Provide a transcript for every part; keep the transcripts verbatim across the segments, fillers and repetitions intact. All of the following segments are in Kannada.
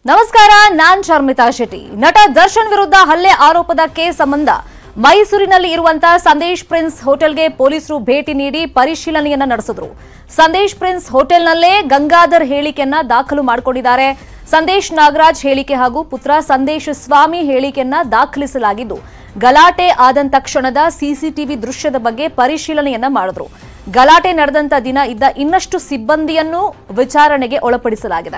ನಮಸ್ಕಾರ, ನಾನ್ ಶರ್ಮಿತಾ ಶೆಟ್ಟಿ. ನಟ ದರ್ಶನ್ ವಿರುದ್ಧ ಹಲ್ಲೆ ಆರೋಪದ ಕೇಸ್ ಸಂಬಂಧ ಮೈಸೂರಿನಲ್ಲಿ ಇರುವಂತಹ ಸಂದೇಶ್ ಪ್ರಿನ್ಸ್ ಹೋಟೆಲ್ಗೆ ಪೊಲೀಸರು ಭೇಟಿ ನೀಡಿ ಪರಿಶೀಲನೆಯನ್ನ ನಡೆಸಿದ್ರು. ಸಂದೇಶ್ ಪ್ರಿನ್ಸ್ ಹೋಟೆಲ್ನಲ್ಲೇ ಗಂಗಾಧರ್ ಹೇಳಿಕೆಯನ್ನ ದಾಖಲು ಮಾಡಿಕೊಂಡಿದ್ದಾರೆ. ಸಂದೇಶ್ ನಾಗರಾಜ್ ಹೇಳಿಕೆ ಹಾಗೂ ಪುತ್ರ ಸಂದೇಶ್ ಸ್ವಾಮಿ ಹೇಳಿಕೆಯನ್ನ ದಾಖಲಿಸಲಾಗಿದ್ದು, ಗಲಾಟೆ ಆದಂತ ತಕ್ಷಣದ ಸಿಸಿಟಿವಿ ದೃಶ್ಯದ ಬಗ್ಗೆ ಪರಿಶೀಲನೆಯನ್ನ ಮಾಡಿದ್ರು. ಗಲಾಟೆ ನಡೆದಂತ ದಿನ ಇದ್ದ ಇನ್ನಷ್ಟು ಸಿಬ್ಬಂದಿಯನ್ನು ವಿಚಾರಣೆಗೆ ಒಳಪಡಿಸಲಾಗಿದೆ.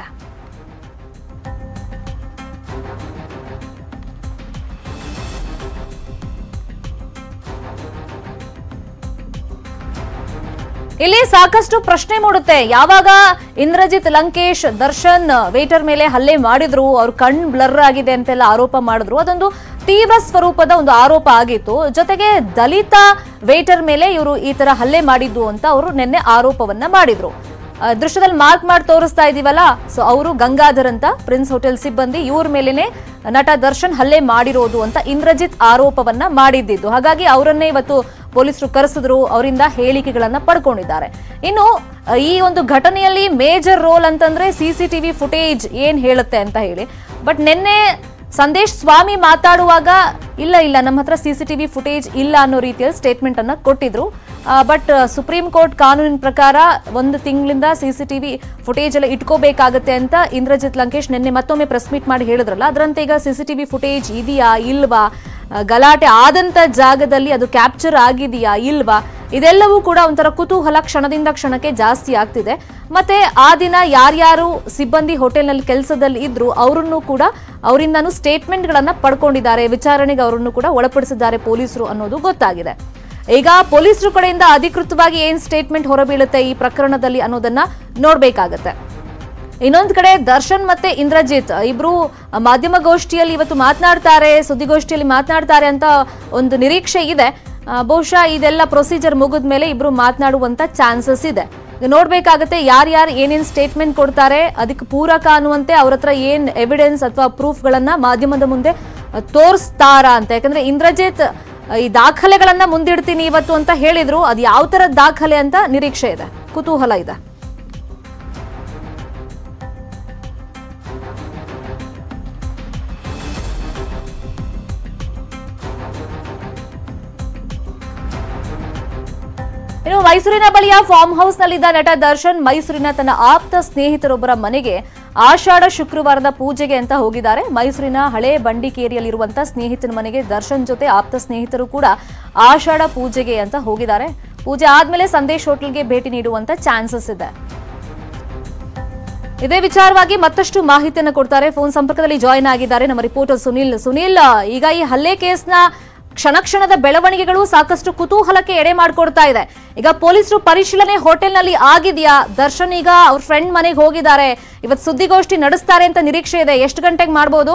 ಇಲ್ಲಿ ಸಾಕಷ್ಟು ಪ್ರಶ್ನೆ ಮೂಡುತ್ತೆ. ಯಾವಾಗ ಇಂದ್ರಜಿತ್ ಲಂಕೇಶ್ ದರ್ಶನ್ ವೇಟರ್ ಮೇಲೆ ಹಲ್ಲೆ ಮಾಡಿದ್ರು, ಅವ್ರ ಕಣ್ ಬ್ಲರ್ ಆಗಿದೆ ಅಂತೆಲ್ಲ ಆರೋಪ ಮಾಡಿದ್ರು. ಅದೊಂದು ತೀವ್ರ ಸ್ವರೂಪದ ಒಂದು ಆರೋಪ ಆಗಿತ್ತು. ಜೊತೆಗೆ ದಲಿತ ವೇಟರ್ ಮೇಲೆ ಇವರು ಈ ತರ ಹಲ್ಲೆ ಮಾಡಿದ್ದು ಅಂತ ಅವರು ನಿನ್ನೆ ಆರೋಪವನ್ನ ಮಾಡಿದ್ರು. ದೃಶ್ಯದಲ್ಲಿ ಮಾರ್ಕ್ ಮಾಡಿ ತೋರಿಸ್ತಾ ಇದೀವಲ್ಲ, ಸೊ ಅವರು ಗಂಗಾಧರ್ ಅಂತ ಪ್ರಿನ್ಸ್ ಹೋಟೆಲ್ ಸಿಬ್ಬಂದಿ, ಇವ್ರ ಮೇಲೇನೆ ನಟ ದರ್ಶನ್ ಹಲ್ಲೆ ಮಾಡಿರೋದು ಅಂತ ಇಂದ್ರಜಿತ್ ಆರೋಪವನ್ನ ಮಾಡಿದ್ದು. ಹಾಗಾಗಿ ಅವರನ್ನೇ ಇವತ್ತು ಪೊಲೀಸರು ಕರೆಸಿದ್ರು, ಅವರಿಂದ ಹೇಳಿಕೆಗಳನ್ನ ಪಡ್ಕೊಂಡಿದ್ದಾರೆ. ಇನ್ನು ಈ ಒಂದು ಘಟನೆಯಲ್ಲಿ ಮೇಜರ್ ರೋಲ್ ಅಂತಂದ್ರೆ ಸಿಸಿಟಿವಿ ಫುಟೇಜ್ ಏನ್ ಹೇಳುತ್ತೆ ಅಂತ ಹೇಳಿ. ಬಟ್ ನಿನ್ನೆ ಸಂದೇಶ್ ಸ್ವಾಮಿ ಮಾತಾಡುವಾಗ ಇಲ್ಲ ಇಲ್ಲ ನಮ್ಮ ಹತ್ರ ಸಿಸಿಟಿವಿ ಫುಟೇಜ್ ಇಲ್ಲ ಅನ್ನೋ ರೀತಿಯಲ್ಲಿ ಸ್ಟೇಟ್ಮೆಂಟ್ ಅನ್ನ ಕೊಟ್ಟಿದ್ರು. ಬಟ್ ಸುಪ್ರೀಂ ಕೋರ್ಟ್ ಕಾನೂನಿನ ಪ್ರಕಾರ ಒಂದು ತಿಂಗಳಿಂದ ಸಿಸಿಟಿವಿ ಫುಟೇಜ್ ಎಲ್ಲ ಇಟ್ಕೋಬೇಕಾಗತ್ತೆ ಅಂತ ಇಂದ್ರಜಿತ್ ಲಂಕೇಶ್ ನಿನ್ನೆ ಮತ್ತೊಮ್ಮೆ ಪ್ರೆಸ್ ಮೀಟ್ ಮಾಡಿ ಹೇಳಿದ್ರಲ್ಲ, ಅದರಂತೆ ಈಗ ಸಿಸಿಟಿವಿ ಫುಟೇಜ್ ಇದೆಯಾ ಇಲ್ವಾ, ಗಲಾಟೆ ಆದಂತ ಜಾಗದಲ್ಲಿ ಅದು ಕ್ಯಾಪ್ಚರ್ ಆಗಿದೆಯಾ ಇಲ್ವಾ, ಇದೆಲ್ಲವೂ ಕೂಡ ಒಂಥರ ಕುತೂಹಲ ಕ್ಷಣದಿಂದ ಕ್ಷಣಕ್ಕೆ ಜಾಸ್ತಿ ಆಗ್ತಿದೆ. ಮತ್ತೆ ಆ ದಿನ ಯಾರ್ಯಾರು ಸಿಬ್ಬಂದಿ ಹೋಟೆಲ್ನಲ್ಲಿ ಕೆಲಸದಲ್ಲಿ ಇದ್ರು ಅವರನ್ನು ಕೂಡ ಅವರಿಂದನೂ ಸ್ಟೇಟ್ಮೆಂಟ್ ಗಳನ್ನ ಪಡ್ಕೊಂಡಿದ್ದಾರೆ. ವಿಚಾರಣೆಗೆ ಅವರನ್ನು ಕೂಡ ಒಳಪಡಿಸಿದ್ದಾರೆ ಪೊಲೀಸರು ಅನ್ನೋದು ಗೊತ್ತಾಗಿದೆ. ಈಗ ಪೊಲೀಸರು ಕಡೆಯಿಂದ ಅಧಿಕೃತವಾಗಿ ಏನ್ ಸ್ಟೇಟ್ಮೆಂಟ್ ಹೊರಬೀಳುತ್ತೆ ಈ ಪ್ರಕರಣದಲ್ಲಿ ಅನ್ನೋದನ್ನ ನೋಡ್ಬೇಕಾಗತ್ತೆ. ಇನ್ನೊಂದು ಕಡೆ ದರ್ಶನ್ ಮತ್ತೆ ಇಂದ್ರಜಿತ್ ಇಬ್ರು ಮಾಧ್ಯಮಗೋಷ್ಠಿಯಲ್ಲಿ ಇವತ್ತು ಮಾತನಾಡ್ತಾರೆ, ಸುದ್ದಿಗೋಷ್ಠಿಯಲ್ಲಿ ಮಾತನಾಡ್ತಾರೆ ಅಂತ ಒಂದು ನಿರೀಕ್ಷೆ ಇದೆ. ಬಹುಶಃ ಇದೆಲ್ಲ ಪ್ರೊಸೀಜರ್ ಮುಗಿದ ಮೇಲೆ ಇಬ್ರು ಮಾತನಾಡುವಂತ ಚಾನ್ಸಸ್ ಇದೆ. ನೋಡ್ಬೇಕಾಗತ್ತೆ ಯಾರ್ಯಾರು ಏನೇನ್ ಸ್ಟೇಟ್ಮೆಂಟ್ ಕೊಡ್ತಾರೆ, ಅದಕ್ಕೆ ಪೂರಕ ಅನ್ನುವಂತೆ ಅವ್ರ ಹತ್ರ ಏನ್ ಎವಿಡೆನ್ಸ್ ಅಥವಾ ಪ್ರೂಫ್ ಗಳನ್ನ ಮಾಧ್ಯಮದ ಮುಂದೆ ತೋರಿಸ್ತಾರಾ ಅಂತ. ಯಾಕಂದ್ರೆ ಇಂದ್ರಜಿತ್ ಈ ದಾಖಲೆಗಳನ್ನ ಮುಂದಿಡ್ತೀನಿ ಇವತ್ತು ಅಂತ ಹೇಳಿದ್ರು, ಅದು ಯಾವ ತರದ ದಾಖಲೆ ಅಂತ ನಿರೀಕ್ಷೆ ಇದೆ, ಕುತೂಹಲ ಇದೆ. ಇನ್ನು ಮೈಸೂರಿನ ಬಳಿಯ ಫಾರ್ಮ್ ಹೌಸ್ ನಲ್ಲಿದ್ದ ನಟ ದರ್ಶನ್ ಮೈಸೂರಿನ ತನ್ನ ಆಪ್ತ ಸ್ನೇಹಿತರೊಬ್ಬರ ಮನೆಗೆ ಆಷಾಢ ಶುಕ್ರವಾರದ ಪೂಜೆಗೆ ಅಂತ ಹೋಗಿದ್ದಾರೆ. ಮೈಸೂರಿನ ಹಳೆ ಬಂಡಿಕೇರಿಯಲ್ಲಿರುವಂತಹ ಸ್ನೇಹಿತನ ಮನೆಗೆ ದರ್ಶನ್ ಜೊತೆ ಆಪ್ತ ಸ್ನೇಹಿತರು ಕೂಡ ಆಷಾಢ ಪೂಜೆಗೆ ಅಂತ ಹೋಗಿದ್ದಾರೆ. ಪೂಜೆ ಆದ್ಮೇಲೆ ಸಂದೇಶ್ ಹೋಟೆಲ್ಗೆ ಭೇಟಿ ನೀಡುವಂತ ಚಾನ್ಸಸ್ ಇದೆ. ಇದೇ ವಿಚಾರವಾಗಿ ಮತ್ತಷ್ಟು ಮಾಹಿತಿಯನ್ನು ಕೊಡ್ತಾರೆ. ಫೋನ್ ಸಂಪರ್ಕದಲ್ಲಿ ಜಾಯಿನ್ ಆಗಿದ್ದಾರೆ ನಮ್ಮ ರಿಪೋರ್ಟರ್ ಸುನಿಲ್. ಸುನಿಲ್, ಈಗ ಈ ಹಲ್ಲೆ ಕೇಸ್ನ ಕ್ಷಣ ಕ್ಷಣದ ಬೆಳವಣಿಗೆಗಳು ಸಾಕಷ್ಟು ಕುತೂಹಲಕ್ಕೆ ಎಡೆ ಮಾಡಿಕೊಡ್ತಾ ಇದೆ. ಈಗ ಪೊಲೀಸರು ಪರಿಶೀಲನೆ ಹೋಟೆಲ್ನಲ್ಲಿ ಆಗಿದೆಯಾ? ದರ್ಶನ್ ಈಗ ಅವ್ರ ಫ್ರೆಂಡ್ ಮನೆಗೆ ಹೋಗಿದ್ದಾರೆ, ಇವತ್ತು ಸುದ್ದಿಗೋಷ್ಠಿ ನಡೆಸ್ತಾರೆ ಅಂತ ನಿರೀಕ್ಷೆ ಇದೆ. ಎಷ್ಟು ಗಂಟೆಗೆ ಮಾಡಬಹುದು?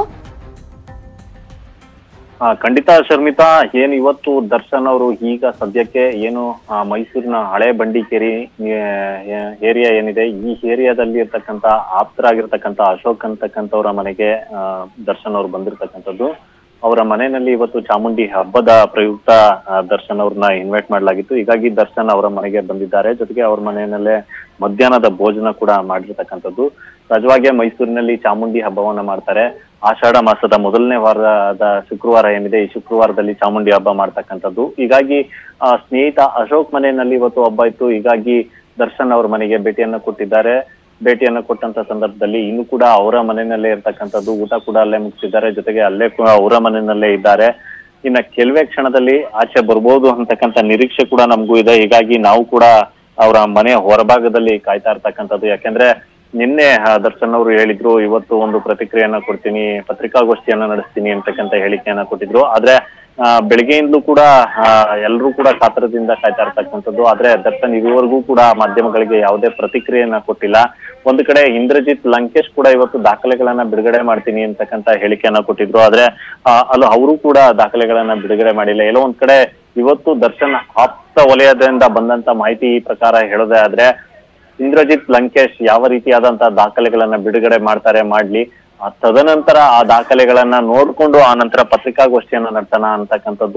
ಖಂಡಿತ ಶರ್ಮಿತಾ, ಏನು ಇವತ್ತು ದರ್ಶನ್ ಅವರು ಈಗ ಸದ್ಯಕ್ಕೆ ಏನು ಮೈಸೂರಿನ ಹಳೆ ಬಂಡಿಕೇರಿ ಏರಿಯಾ ಏನಿದೆ, ಈ ಏರಿಯಾದಲ್ಲಿ ಇರ್ತಕ್ಕಂಥ ಆಪ್ತರಾಗಿರ್ತಕ್ಕಂಥ ಅಶೋಕ್ ಅಂತಕ್ಕಂಥವ್ರ ಮನೆಗೆ ದರ್ಶನ್ ಅವರು ಬಂದಿರತಕ್ಕಂಥದ್ದು. ಅವರ ಮನೆಯಲ್ಲಿ ಇವತ್ತು ಚಾಮುಂಡಿ ಹಬ್ಬದ ಪ್ರಯುಕ್ತ ದರ್ಶನ್ ಅವ್ರನ್ನ ಇನ್ವೈಟ್ ಮಾಡಲಾಗಿತ್ತು. ಹೀಗಾಗಿ ದರ್ಶನ್ ಅವರ ಮನೆಗೆ ಬಂದಿದ್ದಾರೆ. ಜೊತೆಗೆ ಅವ್ರ ಮನೆಯಲ್ಲೇ ಮಧ್ಯಾಹ್ನದ ಭೋಜನ ಕೂಡ ಮಾಡಿರ್ತಕ್ಕಂಥದ್ದು. ಸಹಜವಾಗಿ ಮೈಸೂರಿನಲ್ಲಿ ಚಾಮುಂಡಿ ಹಬ್ಬವನ್ನ ಮಾಡ್ತಾರೆ. ಆಷಾಢ ಮಾಸದ ಮೊದಲನೇ ವಾರದ ಶುಕ್ರವಾರ ಏನಿದೆ, ಈ ಶುಕ್ರವಾರದಲ್ಲಿ ಚಾಮುಂಡಿ ಹಬ್ಬ ಮಾಡ್ತಕ್ಕಂಥದ್ದು. ಹೀಗಾಗಿ ಆ ಸ್ನೇಹಿತ ಅಶೋಕ್ ಮನೆಯಲ್ಲಿ ಇವತ್ತು ಹಬ್ಬ ಇತ್ತು. ಹೀಗಾಗಿ ದರ್ಶನ್ ಅವ್ರ ಮನೆಗೆ ಭೇಟಿಯನ್ನ ಕೊಟ್ಟಿದ್ದಾರೆ. ಭೇಟಿಯನ್ನ ಕೊಟ್ಟಂತ ಸಂದರ್ಭದಲ್ಲಿ ಇನ್ನು ಕೂಡ ಅವರ ಮನೆಯಲ್ಲೇ ಇರ್ತಕ್ಕಂಥದ್ದು, ಊಟ ಕೂಡ ಅಲ್ಲೇ ಮುಗಿಸಿದ್ದಾರೆ. ಜೊತೆಗೆ ಅಲ್ಲೇ ಕೂಡ ಅವರ ಮನೆಯಲ್ಲೇ ಇದ್ದಾರೆ. ಇನ್ನ ಕೆಲವೇ ಕ್ಷಣದಲ್ಲಿ ಆಚೆ ಬರ್ಬೋದು ಅಂತಕ್ಕಂಥ ನಿರೀಕ್ಷೆ ಕೂಡ ನಮಗೂ ಇದೆ. ಹೀಗಾಗಿ ನಾವು ಕೂಡ ಅವರ ಮನೆಯ ಹೊರಭಾಗದಲ್ಲಿ ಕಾಯ್ತಾ ಇರ್ತಕ್ಕಂಥದ್ದು. ಯಾಕೆಂದ್ರೆ ನಿನ್ನೆ ದರ್ಶನ್ ಅವರು ಹೇಳಿದ್ರು ಇವತ್ತು ಒಂದು ಪ್ರತಿಕ್ರಿಯೆಯನ್ನ ಕೊಡ್ತೀನಿ, ಪತ್ರಿಕಾಗೋಷ್ಠಿಯನ್ನ ನಡೆಸ್ತೀನಿ ಅಂತಕ್ಕಂಥ ಹೇಳಿಕೆಯನ್ನ ಕೊಟ್ಟಿದ್ರು. ಆದ್ರೆ ಆ ಬೆಳಗ್ಗೆಯಿಂದಲೂ ಕೂಡ ಎಲ್ಲರೂ ಕೂಡ ಕಾತರದಿಂದ ಕಾಯ್ತಾ ಇರ್ತಕ್ಕಂಥದ್ದು. ಆದ್ರೆ ದರ್ಶನ್ ಇದುವರೆಗೂ ಕೂಡ ಮಾಧ್ಯಮಗಳಿಗೆ ಯಾವುದೇ ಪ್ರತಿಕ್ರಿಯೆಯನ್ನ ಕೊಟ್ಟಿಲ್ಲ. ಒಂದು ಕಡೆ ಇಂದ್ರಜಿತ್ ಲಂಕೇಶ್ ಕೂಡ ಇವತ್ತು ದಾಖಲೆಗಳನ್ನ ಬಿಡುಗಡೆ ಮಾಡ್ತೀನಿ ಅಂತಕ್ಕಂಥ ಹೇಳಿಕೆಯನ್ನ ಕೊಟ್ಟಿದ್ರು. ಆದ್ರೆ ಅಲ್ಲ ಅವರು ಕೂಡ ದಾಖಲೆಗಳನ್ನ ಬಿಡುಗಡೆ ಮಾಡಿಲ್ಲ. ಎಲ್ಲೋ ಒಂದ್ ಕಡೆ ಇವತ್ತು ದರ್ಶನ್ ಆಪ್ತ ವಲಯದಿಂದ ಬಂದಂತ ಮಾಹಿತಿ ಪ್ರಕಾರ ಹೇಳೋದೇ ಆದ್ರೆ ಇಂದ್ರಜಿತ್ ಲಂಕೇಶ್ ಯಾವ ರೀತಿಯಾದಂತಹ ದಾಖಲೆಗಳನ್ನ ಬಿಡುಗಡೆ ಮಾಡ್ತಾರೆ ಮಾಡ್ಲಿ, ತದನಂತರ ಆ ದಾಖಲೆಗಳನ್ನ ನೋಡ್ಕೊಂಡು ಆ ನಂತರ ಪತ್ರಿಕಾಗೋಷ್ಠಿಯನ್ನ ನಡೆಸೋಣ ಅಂತಕ್ಕಂಥದ್ದು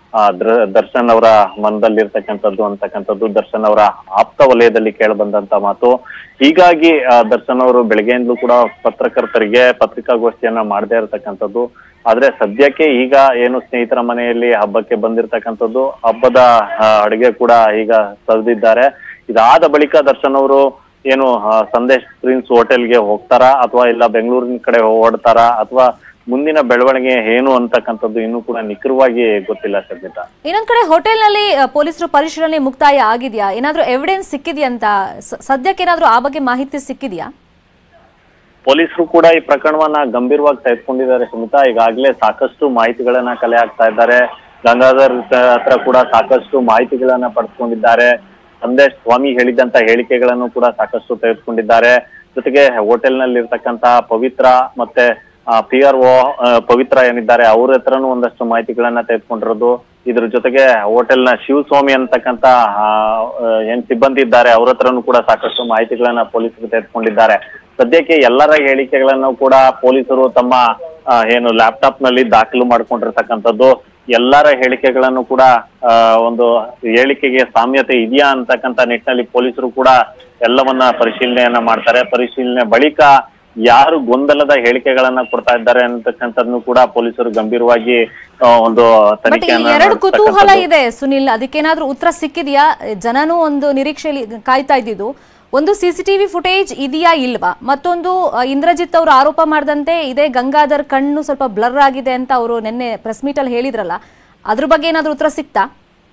ಆ ದರ್ಶನ್ ಅವರ ಮನದಲ್ಲಿರ್ತಕ್ಕಂಥದ್ದು ಅಂತಕ್ಕಂಥದ್ದು ದರ್ಶನ್ ಅವರ ಆಪ್ತ ವಲಯದಲ್ಲಿ ಕೇಳಿ ಬಂದಂತ ಮಾತು. ಹೀಗಾಗಿ ದರ್ಶನ್ ಅವರು ಬೆಳಗ್ಗೆಯಿಂದಲೂ ಕೂಡ ಪತ್ರಕರ್ತರಿಗೆ ಪತ್ರಿಕಾಗೋಷ್ಠಿಯನ್ನ ಮಾಡದೇ ಇರತಕ್ಕಂಥದ್ದು. ಆದ್ರೆ ಸದ್ಯಕ್ಕೆ ಈಗ ಏನು ಸ್ನೇಹಿತರ ಮನೆಯಲ್ಲಿ ಹಬ್ಬಕ್ಕೆ ಬಂದಿರತಕ್ಕಂಥದ್ದು, ಹಬ್ಬದ ಅಡುಗೆ ಕೂಡ ಈಗ ಸವಿದಿದ್ದಾರೆ. ಇದಾದ ಬಳಿಕ ದರ್ಶನ್ ಅವರು ಏನು ಸಂದೇಶ್ ಪ್ರಿನ್ಸ್ ಹೋಟೆಲ್ಗೆ ಹೋಗ್ತಾರಾ ಅಥವಾ ಇಲ್ಲ ಬೆಂಗಳೂರಿನ ಕಡೆ ಓಡ್ತಾರಾ ಅಥವಾ ಮುಂದಿನ ಬೆಳವಣಿಗೆ ಏನು ಅಂತಕ್ಕಂಥದ್ದು ಇನ್ನೂ ಕೂಡ ನಿಖರವಾಗಿ ಗೊತ್ತಿಲ್ಲ ಶರ್ಮಿತಾ. ಇನ್ನೊಂದ್ ಕಡೆ ಹೋಟೆಲ್ ನಲ್ಲಿ ಪೊಲೀಸರು ಪರಿಶೀಲನೆ ಮುಕ್ತಾಯ ಆಗಿದೆಯಾ? ಏನಾದ್ರೂ ಎವಿಡೆನ್ಸ್ ಸಿಕ್ಕಿದೆಯಂತ ಸದ್ಯಕ್ಕೆ ಏನಾದ್ರೂ ಆ ಬಗ್ಗೆ ಮಾಹಿತಿ ಸಿಕ್ಕಿದೆಯಾ? ಪೊಲೀಸರು ಕೂಡ ಈ ಪ್ರಕರಣವನ್ನ ಗಂಭೀರವಾಗಿ ತೆಗೆದುಕೊಂಡಿದ್ದಾರೆ ಶಮಿತಾ. ಈಗಾಗಲೇ ಸಾಕಷ್ಟು ಮಾಹಿತಿಗಳನ್ನ ಕಲೆ ಹಾಕ್ತಾ ಇದ್ದಾರೆ. ಗಂಗಾಧರ್ ಹತ್ರ ಕೂಡ ಸಾಕಷ್ಟು ಮಾಹಿತಿಗಳನ್ನ ಪಡೆದುಕೊಂಡಿದ್ದಾರೆ. ಸಂದೇಶ್ ಸ್ವಾಮಿ ಹೇಳಿದಂತ ಹೇಳಿಕೆಗಳನ್ನು ಕೂಡ ಸಾಕಷ್ಟು ತೆಗೆದುಕೊಂಡಿದ್ದಾರೆ. ಜೊತೆಗೆ ಹೋಟೆಲ್ ನಲ್ಲಿ ಇರ್ತಕ್ಕಂತ ಪವಿತ್ರ ಮತ್ತೆ ಪಿ ಆರ್ ಒ ಪವಿತ್ರ ಏನಿದ್ದಾರೆ ಅವ್ರ ಹತ್ರನೂ ಒಂದಷ್ಟು ಮಾಹಿತಿಗಳನ್ನ ತೆಗೆದುಕೊಂಡಿರೋದು. ಇದ್ರ ಜೊತೆಗೆ ಹೋಟೆಲ್ ನ ಶಿವಸ್ವಾಮಿ ಅಂತಕ್ಕಂತ ಏನ್ ಸಿಬ್ಬಂದಿ ಇದ್ದಾರೆ ಅವ್ರ ಹತ್ರನೂ ಕೂಡ ಸಾಕಷ್ಟು ಮಾಹಿತಿಗಳನ್ನ ಪೊಲೀಸರು ತೆಗೆದುಕೊಂಡಿದ್ದಾರೆ. ಸದ್ಯಕ್ಕೆ ಎಲ್ಲರ ಹೇಳಿಕೆಗಳನ್ನು ಕೂಡ ಪೊಲೀಸರು ತಮ್ಮ ಏನು ಲ್ಯಾಪ್ಟಾಪ್ ನಲ್ಲಿ ದಾಖಲು ಮಾಡ್ಕೊಂಡಿರ್ತಕ್ಕಂಥದ್ದು. ಎಲ್ಲರ ಹೇಳಿಕೆಗಳನ್ನು ಕೂಡ ಒಂದು ಹೇಳಿಕೆಗೆ ಸಾಮ್ಯತೆ ಇದೆಯಾ ಅಂತಕ್ಕಂಥ ನಿಟ್ಟಿನಲ್ಲಿ ಪೊಲೀಸರು ಕೂಡ ಎಲ್ಲವನ್ನ ಪರಿಶೀಲನೆಯನ್ನ ಮಾಡ್ತಾರೆ. ಪರಿಶೀಲನೆ ಬಳಿಕ ಯಾರು ಗೊಂದಲದ ಹೇಳಿಕೆಗಳನ್ನ ಕೊಡ್ತಾ ಇದ್ದಾರೆ ಅಂತಕ್ಕಂಥದ್ದನ್ನು ಕೂಡ ಪೊಲೀಸರು ಗಂಭೀರವಾಗಿ ಒಂದು ತನಿಖೆಯನ್ನ ಎರಡು ಕುತೂಹಲ ಇದೆ ಸುನಿಲ್, ಅದಕ್ಕೇನಾದ್ರೂ ಉತ್ತರ ಸಿಕ್ಕಿದ್ಯಾ? ಜನನೂ ಒಂದು ನಿರೀಕ್ಷೆಯಲ್ಲಿ ಕಾಯ್ತಾ ಇದ್ದಿದ್ದು, ಒಂದು ಸಿಸಿಟಿವಿ ಫುಟೇಜ್ ಇದೆಯಾ ಇಲ್ವಾ, ಮತ್ತೊಂದು ಇಂದ್ರಜಿತ್ ಅವರು ಆರೋಪ ಮಾಡಿದಂತೆ ಇದೇ ಗಂಗಾಧರ್ ಕಣ್ಣು ಸ್ವಲ್ಪ ಬ್ಲರ್ ಆಗಿದೆ ಅಂತ ಅವರು ನಿನ್ನೆ ಪ್ರೆಸ್ ಮೀಟ್ ಅಲ್ಲಿ ಹೇಳಿದ್ರಲ್ಲ, ಅದ್ರ ಬಗ್ಗೆ ಏನಾದ್ರೂ ಉತ್ತರ ಸಿಕ್ತಾ?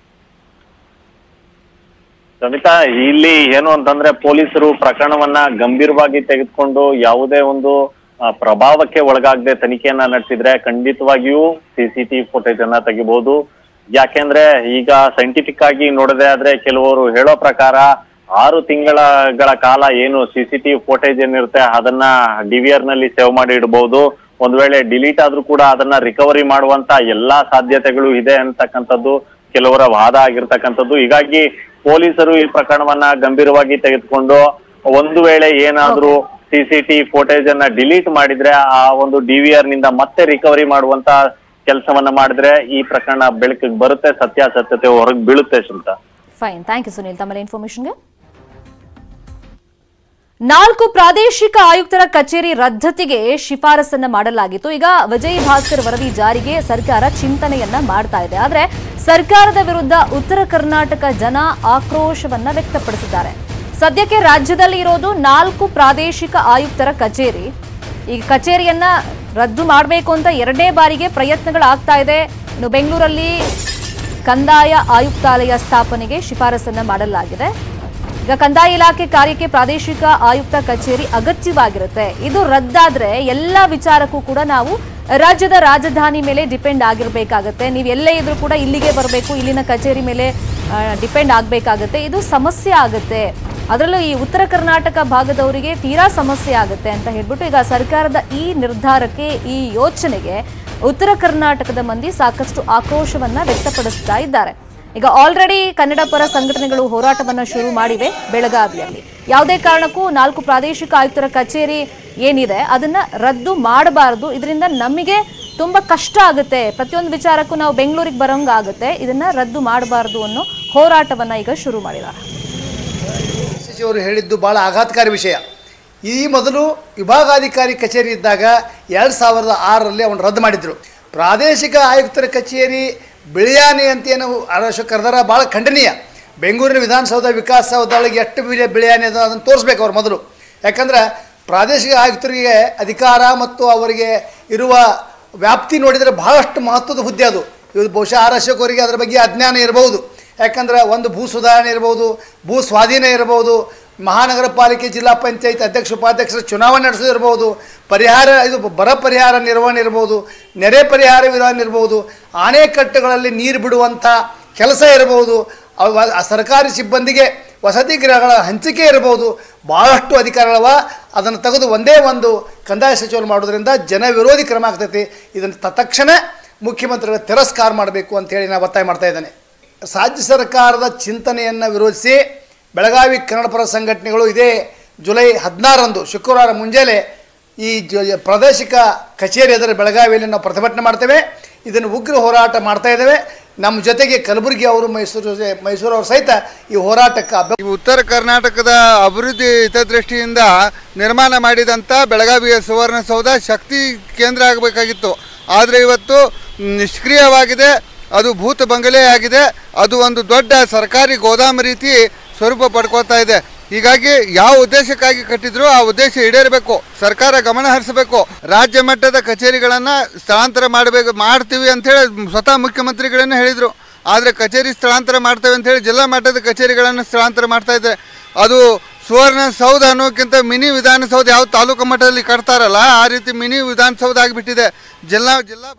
ಸಮಿತಾ, ಇಲ್ಲಿ ಏನು ಅಂತಂದ್ರೆ ಪೊಲೀಸರು ಪ್ರಕರಣವನ್ನ ಗಂಭೀರವಾಗಿ ತೆಗೆದುಕೊಂಡು ಯಾವುದೇ ಒಂದು ಪ್ರಭಾವಕ್ಕೆ ಒಳಗಾಗದೆ ತನಿಖೆಯನ್ನ ನಡೆಸಿದ್ರೆ ಖಂಡಿತವಾಗಿಯೂ ಸಿಸಿಟಿವಿ ಫುಟೇಜ್ ಅನ್ನ ತೆಗಿಬಹುದು. ಯಾಕೆಂದ್ರೆ ಈಗ ಸೈಂಟಿಫಿಕ್ ಆಗಿ ನೋಡದೆ ಆದ್ರೆ ಕೆಲವರು ಹೇಳೋ ಪ್ರಕಾರ ಆರು ತಿಂಗಳ ಕಾಲ ಏನು ಸಿಸಿಟಿವಿ ಫುಟೇಜ್ ಏನಿರುತ್ತೆ ಅದನ್ನ ಡಿ ವಿ ಆರ್ ನಲ್ಲಿ ಸೇವ್ ಮಾಡಿ ಇಡಬಹುದು. ಒಂದ್ ವೇಳೆ ಡಿಲೀಟ್ ಆದ್ರೂ ಕೂಡ ಅದನ್ನ ರಿಕವರಿ ಮಾಡುವಂತ ಎಲ್ಲಾ ಸಾಧ್ಯತೆಗಳು ಇದೆ ಅಂತಕ್ಕಂಥದ್ದು ಕೆಲವರ ವಾದ ಆಗಿರ್ತಕ್ಕಂಥದ್ದು. ಹೀಗಾಗಿ ಪೊಲೀಸರು ಈ ಪ್ರಕರಣವನ್ನ ಗಂಭೀರವಾಗಿ ತೆಗೆದುಕೊಂಡು ಒಂದು ವೇಳೆ ಏನಾದ್ರೂ ಸಿಸಿಟಿವಿ ಫುಟೇಜ್ ಅನ್ನ ಡಿಲೀಟ್ ಮಾಡಿದ್ರೆ ಆ ಒಂದು ಡಿ ವಿ ಆರ್ ನಿಂದ ಮತ್ತೆ ರಿಕವರಿ ಮಾಡುವಂತ ಕೆಲಸವನ್ನ ಮಾಡಿದ್ರೆ ಈ ಪ್ರಕರಣ ಬೆಳಕಿಗೆ ಬರುತ್ತೆ, ಸತ್ಯಾಸತ್ಯತೆ ಹೊರಗೆ ಬೀಳುತ್ತೆ Shrita. Fine, thank you Sunil ತಮ್ಮ ಇನ್ಫಾರ್ಮೇಶನ್ಗೆ. ನಾಲ್ಕು ಪ್ರಾದೇಶಿಕ ಆಯುಕ್ತರ ಕಚೇರಿ ರದ್ದತಿಗೆ ಶಿಫಾರಸನ್ನ ಮಾಡಲಾಗಿತ್ತು. ಈಗ ವಿಜಯ್ ಭಾಸ್ಕರ್ ವರದಿ ಜಾರಿಗೆ ಸರ್ಕಾರ ಚಿಂತನೆಯನ್ನ ಮಾಡ್ತಾ ಇದೆ. ಆದ್ರೆ ಸರ್ಕಾರದ ವಿರುದ್ಧ ಉತ್ತರ ಕರ್ನಾಟಕ ಜನ ಆಕ್ರೋಶವನ್ನ ವ್ಯಕ್ತಪಡಿಸಿದ್ದಾರೆ. ಸದ್ಯಕ್ಕೆ ರಾಜ್ಯದಲ್ಲಿ ಇರೋದು ನಾಲ್ಕು ಪ್ರಾದೇಶಿಕ ಆಯುಕ್ತರ ಕಚೇರಿ. ಈ ಕಚೇರಿಯನ್ನ ರದ್ದು ಮಾಡಬೇಕು ಅಂತ ಎರಡನೇ ಬಾರಿಗೆ ಪ್ರಯತ್ನಗಳಾಗ್ತಾ ಇದೆ. ಇನ್ನು ಬೆಂಗಳೂರಲ್ಲಿ ಕಂದಾಯ ಆಯುಕ್ತಾಲಯ ಸ್ಥಾಪನೆಗೆ ಶಿಫಾರಸನ್ನ ಮಾಡಲಾಗಿದೆ. ಈಗ ಕಂದಾಯ ಇಲಾಖೆ ಕಾರ್ಯಕ್ಕೆ ಪ್ರಾದೇಶಿಕ ಆಯುಕ್ತ ಕಚೇರಿ ಅಗತ್ಯವಾಗಿರುತ್ತೆ. ಇದು ರದ್ದಾದ್ರೆ ಎಲ್ಲ ವಿಚಾರಕ್ಕೂ ಕೂಡ ನಾವು ರಾಜ್ಯದ ರಾಜಧಾನಿ ಮೇಲೆ ಡಿಪೆಂಡ್ ಆಗಿರ್ಬೇಕಾಗತ್ತೆ. ನೀವು ಎಲ್ಲೇ ಇದ್ರೂ ಕೂಡ ಇಲ್ಲಿಗೆ ಬರಬೇಕು, ಇಲ್ಲಿನ ಕಚೇರಿ ಮೇಲೆ ಡಿಪೆಂಡ್ ಆಗಬೇಕಾಗತ್ತೆ. ಇದು ಸಮಸ್ಯೆ ಆಗುತ್ತೆ. ಅದರಲ್ಲೂ ಈ ಉತ್ತರ ಕರ್ನಾಟಕ ಭಾಗದವರಿಗೆ ತೀರಾ ಸಮಸ್ಯೆ ಆಗುತ್ತೆ ಅಂತ ಹೇಳ್ಬಿಟ್ಟು ಈಗ ಸರ್ಕಾರದ ಈ ನಿರ್ಧಾರಕ್ಕೆ, ಈ ಯೋಚನೆಗೆ ಉತ್ತರ ಕರ್ನಾಟಕದ ಮಂದಿ ಸಾಕಷ್ಟು ಆಕ್ರೋಶವನ್ನ ವ್ಯಕ್ತಪಡಿಸ್ತಾ ಇದ್ದಾರೆ. ಈಗ ಆಲ್ರೆಡಿ ಕನ್ನಡ ಪರ ಸಂಘಟನೆಗಳು ಹೋರಾಟವನ್ನು ಶುರು ಮಾಡಿವೆ ಬೆಳಗಾವಿಯಲ್ಲಿ. ಯಾವುದೇ ಕಾರಣಕ್ಕೂ ನಾಲ್ಕು ಪ್ರಾದೇಶಿಕ ಆಯುಕ್ತರ ಕಚೇರಿ ಏನಿದೆ ಅದನ್ನ ರದ್ದು ಮಾಡಬಾರದು, ಇದರಿಂದ ನಮಗೆ ತುಂಬಾ ಕಷ್ಟ ಆಗುತ್ತೆ, ಪ್ರತಿಯೊಂದು ವಿಚಾರಕ್ಕೂ ನಾವು ಬೆಂಗಳೂರಿಗೆ ಬರೋಂಗಾಗುತ್ತೆ, ಇದನ್ನ ರದ್ದು ಮಾಡಬಾರದು ಅನ್ನೋ ಹೋರಾಟವನ್ನ ಈಗ ಶುರು ಮಾಡಿದ್ದಾರೆ. ಅವರು ಹೇಳಿದ್ದು ಬಹಳ ಆಘಾತಕಾರಿ ವಿಷಯ. ಈ ಮೊದಲು ವಿಭಾಗಾಧಿಕಾರಿ ಕಚೇರಿ ಇದ್ದಾಗ ಎರಡು ಸಾವಿರದ ಆರರಲ್ಲಿ ಅವನು ರದ್ದು ಮಾಡಿದ್ರು. ಪ್ರಾದೇಶಿಕ ಆಯುಕ್ತರ ಕಚೇರಿ ಬಿಳಿಯಾನೆ ಅಂತ ಏನು ಆದೇಶ ಕರೆದಾರ ಭಾಳ ಖಂಡನೀಯ. ಬೆಂಗಳೂರಿನ ವಿಧಾನಸೌಧ ವಿಕಾಸಸೌಧಗಳಿಗೆ ಎಷ್ಟು ಬಿಳಿ ಬಿಳಿಯಾನೆ ಅದು ಅದನ್ನು ತೋರಿಸ್ಬೇಕು ಅವ್ರು ಮೊದಲು. ಯಾಕಂದ್ರೆ ಪ್ರಾದೇಶಿಕ ಆಯುಕ್ತರಿಗೆ ಅಧಿಕಾರ ಮತ್ತು ಅವರಿಗೆ ಇರುವ ವ್ಯಾಪ್ತಿ ನೋಡಿದರೆ ಬಹಳಷ್ಟು ಮಹತ್ವದ ಹುದ್ದೆ ಅದು. ಇವರು ಬಹುಶಃ ಆರ್ ಅಶೋಕ್ ಅವರಿಗೆ ಅದರ ಬಗ್ಗೆ ಅಜ್ಞಾನ ಇರಬಹುದು. ಯಾಕಂದ್ರೆ ಒಂದು ಭೂ ಸುಧಾರಣೆ ಇರ್ಬೋದು, ಭೂ ಸ್ವಾಧೀನ ಇರ್ಬೋದು, ಮಹಾನಗರ ಪಾಲಿಕೆ ಜಿಲ್ಲಾ ಪಂಚಾಯತ್ ಅಧ್ಯಕ್ಷ ಉಪಾಧ್ಯಕ್ಷರ ಚುನಾವಣೆ ನಡೆಸೋದಿರ್ಬೋದು, ಪರಿಹಾರ ಇದು ಬರ ಪರಿಹಾರ ನಿರ್ವಹಣೆ ಇರ್ಬೋದು, ನೆರೆ ಪರಿಹಾರ ನಿರ್ವಹಣೆ ಇರ್ಬೋದು, ಅಣೆಕಟ್ಟುಗಳಲ್ಲಿ ನೀರು ಬಿಡುವಂಥ ಕೆಲಸ ಇರ್ಬೋದು, ಸರ್ಕಾರಿ ಸಿಬ್ಬಂದಿಗೆ ವಸತಿ ಗೃಹಗಳ ಹಂಚಿಕೆ ಇರ್ಬೋದು, ಭಾಳಷ್ಟು ಅಧಿಕಾರಗಳವ. ಅದನ್ನು ತೆಗೆದು ಒಂದೇ ಒಂದು ಕಂದಾಯ ಸಚಿವರು ಮಾಡೋದ್ರಿಂದ ಜನ ವಿರೋಧಿ ಕ್ರಮ ಆಗ್ತೈತಿ. ಇದನ್ನು ತತ್ಕ್ಷಣ ಮುಖ್ಯಮಂತ್ರಿಗಳ ತಿರಸ್ಕಾರ ಮಾಡಬೇಕು ಅಂತೇಳಿ ನಾನು ಒತ್ತಾಯ ಮಾಡ್ತಾ ಇದ್ದೇನೆ. ರಾಜ್ಯ ಸರ್ಕಾರದ ಚಿಂತನೆಯನ್ನು ವಿರೋಧಿಸಿ ಬೆಳಗಾವಿ ಕನ್ನಡಪರ ಸಂಘಟನೆಗಳು ಇದೇ ಜುಲೈ ಹದಿನಾರರಂದು ಶುಕ್ರವಾರ ಮುಂಜಾನೆ ಈ ಪ್ರಾದೇಶಿಕ ಕಚೇರಿ ಎದುರು ಬೆಳಗಾವಿಯಲ್ಲಿ ನಾವು ಪ್ರತಿಭಟನೆ ಮಾಡ್ತೇವೆ. ಇದನ್ನು ಉಗ್ರ ಹೋರಾಟ ಮಾಡ್ತಾ ಇದ್ದೇವೆ. ನಮ್ಮ ಜೊತೆಗೆ ಕಲಬುರಗಿ ಅವರು, ಮೈಸೂರು ಮೈಸೂರು ಅವರು ಸಹಿತ ಈ ಹೋರಾಟಕ್ಕೆ ಉತ್ತರ ಕರ್ನಾಟಕದ ಅಭಿವೃದ್ಧಿ ಹಿತದೃಷ್ಟಿಯಿಂದ ನಿರ್ಮಾಣ ಮಾಡಿದಂಥ ಬೆಳಗಾವಿಯ ಸುವರ್ಣಸೌಧ ಶಕ್ತಿ ಕೇಂದ್ರ ಆಗಬೇಕಾಗಿತ್ತು. ಆದರೆ ಇವತ್ತು ನಿಷ್ಕ್ರಿಯವಾಗಿದೆ, ಅದು ಭೂತ ಬಂಗಲೆ ಆಗಿದೆ. ಅದು ಒಂದು ದೊಡ್ಡ ಸರ್ಕಾರಿ ಗೋದಾಮು ರೀತಿ ಸ್ವರೂಪ ಪಡ್ಕೋತಾ ಇದೆ. ಹೀಗಾಗಿ ಯಾವ ಉದ್ದೇಶಕ್ಕಾಗಿ ಕಟ್ಟಿದ್ರು ಆ ಉದ್ದೇಶ ಈಡೇರಬೇಕು, ಸರ್ಕಾರ ಗಮನ ಹರಿಸಬೇಕು. ರಾಜ್ಯ ಮಟ್ಟದ ಕಚೇರಿಗಳನ್ನು ಸ್ಥಳಾಂತರ ಮಾಡಬೇಕು ಮಾಡ್ತೀವಿ ಅಂಥೇಳಿ ಸ್ವತಃ ಮುಖ್ಯಮಂತ್ರಿಗಳನ್ನೇ ಹೇಳಿದರು. ಆದರೆ ಕಚೇರಿ ಸ್ಥಳಾಂತರ ಮಾಡ್ತೇವೆ ಅಂತೇಳಿ ಜಿಲ್ಲಾ ಮಟ್ಟದ ಕಚೇರಿಗಳನ್ನು ಸ್ಥಳಾಂತರ ಮಾಡ್ತಾ ಇದ್ದಾರೆ. ಅದು ಸುವರ್ಣಸೌಧ ಅನ್ನೋಕ್ಕಿಂತ ಮಿನಿ ವಿಧಾನಸೌಧ ಯಾವ ತಾಲೂಕು ಮಟ್ಟದಲ್ಲಿ ಕಟ್ತಾರಲ್ಲ ಆ ರೀತಿ ಮಿನಿ ವಿಧಾನಸೌಧ ಆಗಿಬಿಟ್ಟಿದೆ. ಜಿಲ್ಲಾ ಜಿಲ್ಲಾ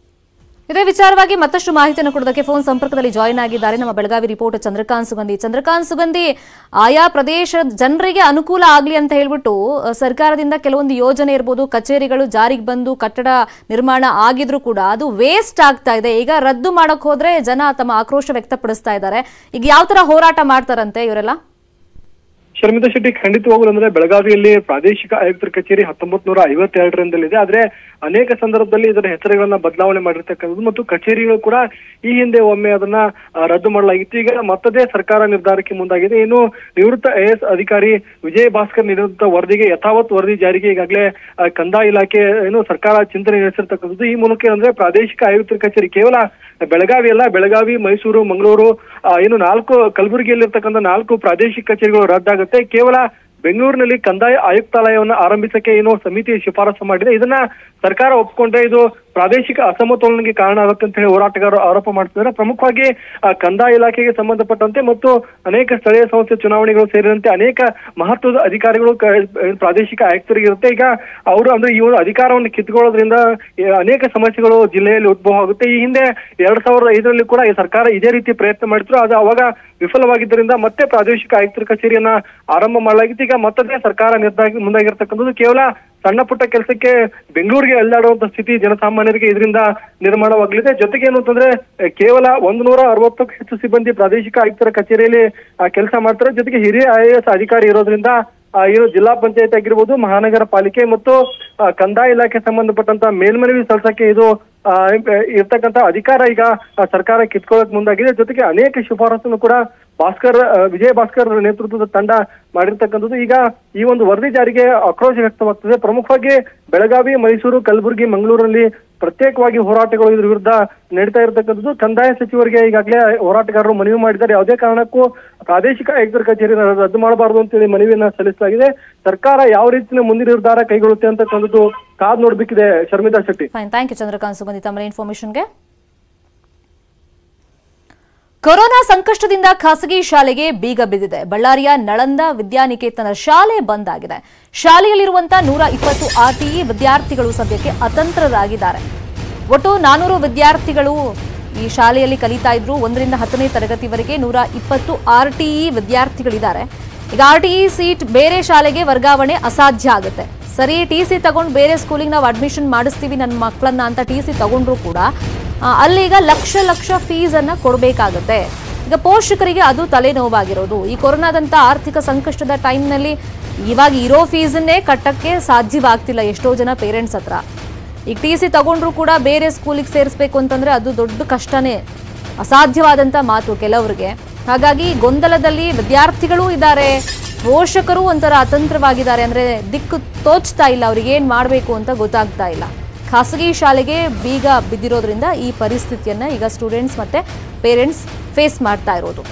ಇದೇ ವಿಚಾರವಾಗಿ ಮತ್ತಷ್ಟು ಮಾಹಿತಿಯನ್ನು ಕೊಡೋದಕ್ಕೆ ಫೋನ್ ಸಂಪರ್ಕದಲ್ಲಿ ಜಾಯಿನ್ ಆಗಿದ್ದಾರೆ ನಮ್ಮ ಬೆಳಗಾವಿ ರಿಪೋರ್ಟರ್ ಚಂದ್ರಕಾಂತ್ ಸುಗಂಧಿ. ಚಂದ್ರಕಾಂತ್ ಸುಗಂಧಿ, ಆಯಾ ಪ್ರದೇಶದ ಜನರಿಗೆ ಅನುಕೂಲ ಆಗಲಿ ಅಂತ ಹೇಳ್ಬಿಟ್ಟು ಸರ್ಕಾರದಿಂದ ಕೆಲವೊಂದು ಯೋಜನೆ ಇರ್ಬೋದು, ಕಚೇರಿಗಳು ಜಾರಿಗೆ ಬಂದು ಕಟ್ಟಡ ನಿರ್ಮಾಣ ಆಗಿದ್ರು ಕೂಡ ಅದು ವೇಸ್ಟ್ ಆಗ್ತಾ ಇದೆ. ಈಗ ರದ್ದು ಮಾಡಕ್ ಹೋದ್ರೆ ಜನ ತಮ್ಮ ಆಕ್ರೋಶ ವ್ಯಕ್ತಪಡಿಸ್ತಾ ಇದ್ದಾರೆ. ಈಗ ಯಾವ ತರ ಹೋರಾಟ ಮಾಡ್ತಾರಂತೆ ಇವರೆಲ್ಲ? ಶರ್ಮಿತಾ ಶೆಟ್ಟಿ, ಖಂಡಿತವಾಗ್ಲೂ ಅಂದ್ರೆ ಬೆಳಗಾವಿಯಲ್ಲಿ ಪ್ರಾದೇಶಿಕ ಆಯುಕ್ತರ ಕಚೇರಿ ಹತ್ತೊಂಬತ್ ನೂರ ಐವತ್ತೆರಡರಿಂದಲಿದೆ. ಆದ್ರೆ ಅನೇಕ ಸಂದರ್ಭದಲ್ಲಿ ಇದರ ಹೆಸರುಗಳನ್ನ ಬದಲಾವಣೆ ಮಾಡಿರ್ತಕ್ಕಂಥದ್ದು ಮತ್ತು ಕಚೇರಿಗಳು ಕೂಡ ಈ ಹಿಂದೆ ಒಮ್ಮೆ ಅದನ್ನ ರದ್ದು ಮಾಡಲಾಗಿತ್ತು. ಈಗ ಮತ್ತದೇ ಸರ್ಕಾರ ನಿರ್ಧಾರಕ್ಕೆ ಮುಂದಾಗಿದೆ. ಇನ್ನು ನಿವೃತ್ತ ಐ ಎಸ್ ಅಧಿಕಾರಿ ವಿಜಯ ಭಾಸ್ಕರ್ ನೀಡಿದಂತ ವರದಿಗೆ ಯಥಾವತ್ ವರದಿ ಜಾರಿಗೆ ಈಗಾಗಲೇ ಕಂದಾಯ ಇಲಾಖೆ ಏನು ಸರ್ಕಾರ ಚಿಂತನೆ ನಡೆಸಿರ್ತಕ್ಕಂಥದ್ದು. ಈ ಮೂಲಕ ಏನಂದ್ರೆ ಪ್ರಾದೇಶಿಕ ಆಯುಕ್ತರ ಕಚೇರಿ ಕೇವಲ ಬೆಳಗಾವಿ ಅಲ್ಲ, ಬೆಳಗಾವಿ, ಮೈಸೂರು, ಮಂಗಳೂರು, ಏನು ನಾಲ್ಕು ಕಲಬುರಗಿಯಲ್ಲಿರ್ತಕ್ಕಂಥ ನಾಲ್ಕು ಪ್ರಾದೇಶಿಕ ಕಚೇರಿಗಳು ರದ್ದಾಗುತ್ತೆ. ಕೇವಲ ಬೆಂಗಳೂರಿನಲ್ಲಿ ಕಂದಾಯ ಆಯುಕ್ತಾಲಯವನ್ನು ಆರಂಭಿಸಕ್ಕೆ ಏನು ಸಮಿತಿ ಶಿಫಾರಸು ಮಾಡಿದೆ, ಇದನ್ನ ಸರ್ಕಾರ ಒಪ್ಪಿಕೊಂಡ್ರೆ ಇದು ಪ್ರಾದೇಶಿಕ ಅಸಮತೋಲನಕ್ಕೆ ಕಾರಣ ಆಗುತ್ತೆ ಅಂತ ಹೇಳಿ ಹೋರಾಟಗಾರರು ಆರೋಪ ಮಾಡ್ತಿದ್ದಾರೆ. ಪ್ರಮುಖವಾಗಿ ಕಂದಾಯ ಇಲಾಖೆಗೆ ಸಂಬಂಧಪಟ್ಟಂತೆ ಮತ್ತು ಅನೇಕ ಸ್ಥಳೀಯ ಸಂಸ್ಥೆ ಚುನಾವಣೆಗಳು ಸೇರಿದಂತೆ ಅನೇಕ ಮಹತ್ವದ ಅಧಿಕಾರಿಗಳು ಪ್ರಾದೇಶಿಕ ಆಯುಕ್ತರಿಗಿರುತ್ತೆ. ಈಗ ಅವರು ಅಂದ್ರೆ ಈ ಒಂದು ಅಧಿಕಾರವನ್ನು ಕಿತ್ಕೊಳ್ಳೋದ್ರಿಂದ ಅನೇಕ ಸಮಸ್ಯೆಗಳು ಜಿಲ್ಲೆಯಲ್ಲಿ ಉದ್ಭವ ಆಗುತ್ತೆ. ಈ ಹಿಂದೆ ಎರಡ್ ಸಾವಿರದ ಐದರಲ್ಲಿ ಕೂಡ ಈ ಸರ್ಕಾರ ಇದೇ ರೀತಿ ಪ್ರಯತ್ನ ಮಾಡಿದ್ರು, ಅದು ಅವಾಗ ವಿಫಲವಾಗಿದ್ದರಿಂದ ಮತ್ತೆ ಪ್ರಾದೇಶಿಕ ಆಯುಕ್ತರ ಕಚೇರಿಯನ್ನ ಆರಂಭ ಮಾಡಲಾಗಿತ್ತು. ಈಗ ಮತ್ತದೇ ಸರ್ಕಾರ ನಿರ್ಧಾರ ಮುಂದಾಗಿರ್ತಕ್ಕಂಥದ್ದು ಕೇವಲ ಸಣ್ಣ ಪುಟ್ಟ ಕೆಲಸಕ್ಕೆ ಬೆಂಗಳೂರಿಗೆ ಅಲ್ಲಾಡುವಂತ ಸ್ಥಿತಿ ಜನಸಾಮಾನ್ಯರಿಗೆ ಇದರಿಂದ ನಿರ್ಮಾಣವಾಗಲಿದೆ. ಜೊತೆಗೆ ಏನು ಅಂತಂದ್ರೆ ಕೇವಲ ಒಂದು ನೂರ ಅರವತ್ತಕ್ಕೂ ಹೆಚ್ಚು ಸಿಬ್ಬಂದಿ ಪ್ರಾದೇಶಿಕ ಆಯುಕ್ತರ ಕಚೇರಿಯಲ್ಲಿ ಕೆಲಸ ಮಾಡ್ತಾರೆ. ಜೊತೆಗೆ ಹಿರಿಯ ಐ ಎ ಎಸ್ ಅಧಿಕಾರಿ ಇರೋದ್ರಿಂದ ಏನು ಜಿಲ್ಲಾ ಪಂಚಾಯತ್ ಆಗಿರ್ಬೋದು, ಮಹಾನಗರ ಪಾಲಿಕೆ ಮತ್ತು ಕಂದಾಯ ಇಲಾಖೆ ಸಂಬಂಧಪಟ್ಟಂತ ಮೇಲ್ಮನವಿ ಸಲ್ಲಿಸಕ್ಕೆ ಇದು ಇರ್ತಕ್ಕಂಥ ಅಧಿಕಾರ ಈಗ ಸರ್ಕಾರ ಕಿತ್ಕೊಳ್ಳಕ್ ಮುಂದಾಗಿದೆ. ಜೊತೆಗೆ ಅನೇಕ ಶಿಫಾರಸನ್ನು ಕೂಡ ಭಾಸ್ಕರ್ ವಿಜಯ ಭಾಸ್ಕರ್ ನೇತೃತ್ವದ ತಂಡ ಮಾಡಿರ್ತಕ್ಕಂಥದ್ದು. ಈಗ ಈ ಒಂದು ವರದಿ ಜಾರಿಗೆ ಆಕ್ರೋಶ ವ್ಯಕ್ತವಾಗ್ತದೆ. ಪ್ರಮುಖವಾಗಿ ಬೆಳಗಾವಿ, ಮೈಸೂರು, ಕಲಬುರಗಿ, ಮಂಗಳೂರಲ್ಲಿ ಪ್ರತ್ಯೇಕವಾಗಿ ಹೋರಾಟಗಳು ಇದ್ರ ವಿರುದ್ಧ ನಡೀತಾ ಇರತಕ್ಕಂಥದ್ದು. ಕಂದಾಯ ಸಚಿವರಿಗೆ ಈಗಾಗಲೇ ಹೋರಾಟಗಾರರು ಮನವಿ ಮಾಡಿದ್ದಾರೆ. ಯಾವುದೇ ಕಾರಣಕ್ಕೂ ಪ್ರಾದೇಶಿಕ ಆಯುಕ್ತರ ಕಚೇರಿಯನ್ನು ರದ್ದು ಮಾಡಬಾರದು ಅಂತೇಳಿ ಮನವಿಯನ್ನ ಸಲ್ಲಿಸಲಾಗಿದೆ. ಸರ್ಕಾರ ಯಾವ ರೀತಿಯ ಮುಂದಿನ ನಿರ್ಧಾರ ಕೈಗೊಳ್ಳುತ್ತೆ ಅಂತಕ್ಕಂಥದ್ದು ಕಾದ್ ನೋಡ್ಬೇಕಿದೆ. ಶರ್ಮಿತಾ ಶೆಟ್ಟಿ. ಥ್ಯಾಂಕ್ ಯು ಚಂದ್ರಕಾಂತ್ ಸುಗಂಧಿ ತಮ್ಮ ಇನ್ಫಾರ್ಮೇಶನ್ಗೆ. ಕೊರೋನಾ ಸಂಕಷ್ಟದಿಂದ ಖಾಸಗಿ ಶಾಲೆಗೆ ಬೀಗ ಬಿದ್ದಿದೆ. ಬಳ್ಳಾರಿಯ ನಳಂದ ವಿದ್ಯಾನಿಕೇತನ ಶಾಲೆ ಬಂದ್ ಆಗಿದೆ. ಶಾಲೆಯಲ್ಲಿರುವಂತಹ ನೂರ ಇಪ್ಪತ್ತು ಆರ್ಟಿಇ ವಿದ್ಯಾರ್ಥಿಗಳು ಸದ್ಯಕ್ಕೆ ಅತಂತ್ರರಾಗಿದ್ದಾರೆ. ಒಟ್ಟು ನಾನೂರು ವಿದ್ಯಾರ್ಥಿಗಳು ಈ ಶಾಲೆಯಲ್ಲಿ ಕಲಿತಾ ಇದ್ರು. ಒಂದರಿಂದ ಹತ್ತನೇ ತರಗತಿವರೆಗೆ ನೂರ ಇಪ್ಪತ್ತು ಆರ್ಟಿಇ ವಿದ್ಯಾರ್ಥಿಗಳಿದ್ದಾರೆ. ಈಗ ಆರ್ಟಿಇ ಸೀಟ್ ಬೇರೆ ಶಾಲೆಗೆ ವರ್ಗಾವಣೆ ಅಸಾಧ್ಯ ಆಗುತ್ತೆ. ಸರಿ, ಟಿ ಸಿ ತಗೊಂಡು ಬೇರೆ ಸ್ಕೂಲಿಗೆ ನಾವು ಅಡ್ಮಿಷನ್ ಮಾಡಿಸ್ತೀವಿ ನನ್ನ ಮಕ್ಕಳನ್ನ ಅಂತ ಟಿ ಸಿ ತಗೊಂಡ್ರು ಕೂಡ ಅಲ್ಲೀಗ ಲಕ್ಷ ಲಕ್ಷ ಫೀಸ್ ಅನ್ನ ಕೊಡಬೇಕಾಗುತ್ತೆ. ಈಗ ಪೋಷಕರಿಗೆ ಅದು ತಲೆನೋವಾಗಿರೋದು. ಈ ಕೊರೋನಾದಂತ ಆರ್ಥಿಕ ಸಂಕಷ್ಟದ ಟೈಮ್ನಲ್ಲಿ ಇವಾಗ ಇರೋ ಫೀಸನ್ನೇ ಕಟ್ಟಕ್ಕೆ ಸಾಧ್ಯವಾಗ್ತಿಲ್ಲ ಎಷ್ಟೋ ಜನ ಪೇರೆಂಟ್ಸ್ ಹತ್ರ. ಈಗ ಟಿ ಸಿ ತಗೊಂಡ್ರು ಕೂಡ ಬೇರೆ ಸ್ಕೂಲಿಗೆ ಸೇರಿಸ್ಬೇಕು ಅಂತಂದ್ರೆ ಅದು ದೊಡ್ಡ ಕಷ್ಟನೇ, ಅಸಾಧ್ಯವಾದಂತ ಮಾತು ಕೆಲವರಿಗೆ. ಹಾಗಾಗಿ ಗೊಂದಲದಲ್ಲಿ ವಿದ್ಯಾರ್ಥಿಗಳು ಇದ್ದಾರೆ, ಪೋಷಕರು ಒಂಥರ ಅತಂತ್ರವಾಗಿದ್ದಾರೆ. ಅಂದ್ರೆ ದಿಕ್ಕು ತೋಚ್ತಾ ಇಲ್ಲ, ಅವ್ರಿಗೆ ಏನ್ ಮಾಡಬೇಕು ಅಂತ ಗೊತ್ತಾಗ್ತಾ ಇಲ್ಲ. ಖಾಸಗಿ ಶಾಲೆಗೆ ಬೀಗ ಬಿದ್ದಿರೋದ್ರಿಂದ ಈ ಪರಿಸ್ಥಿತಿಯನ್ನ ಈಗ ಸ್ಟೂಡೆಂಟ್ಸ್ ಮತ್ತೆ ಪೇರೆಂಟ್ಸ್ ಫೇಸ್ ಮಾಡ್ತಾ ಇರೋದು.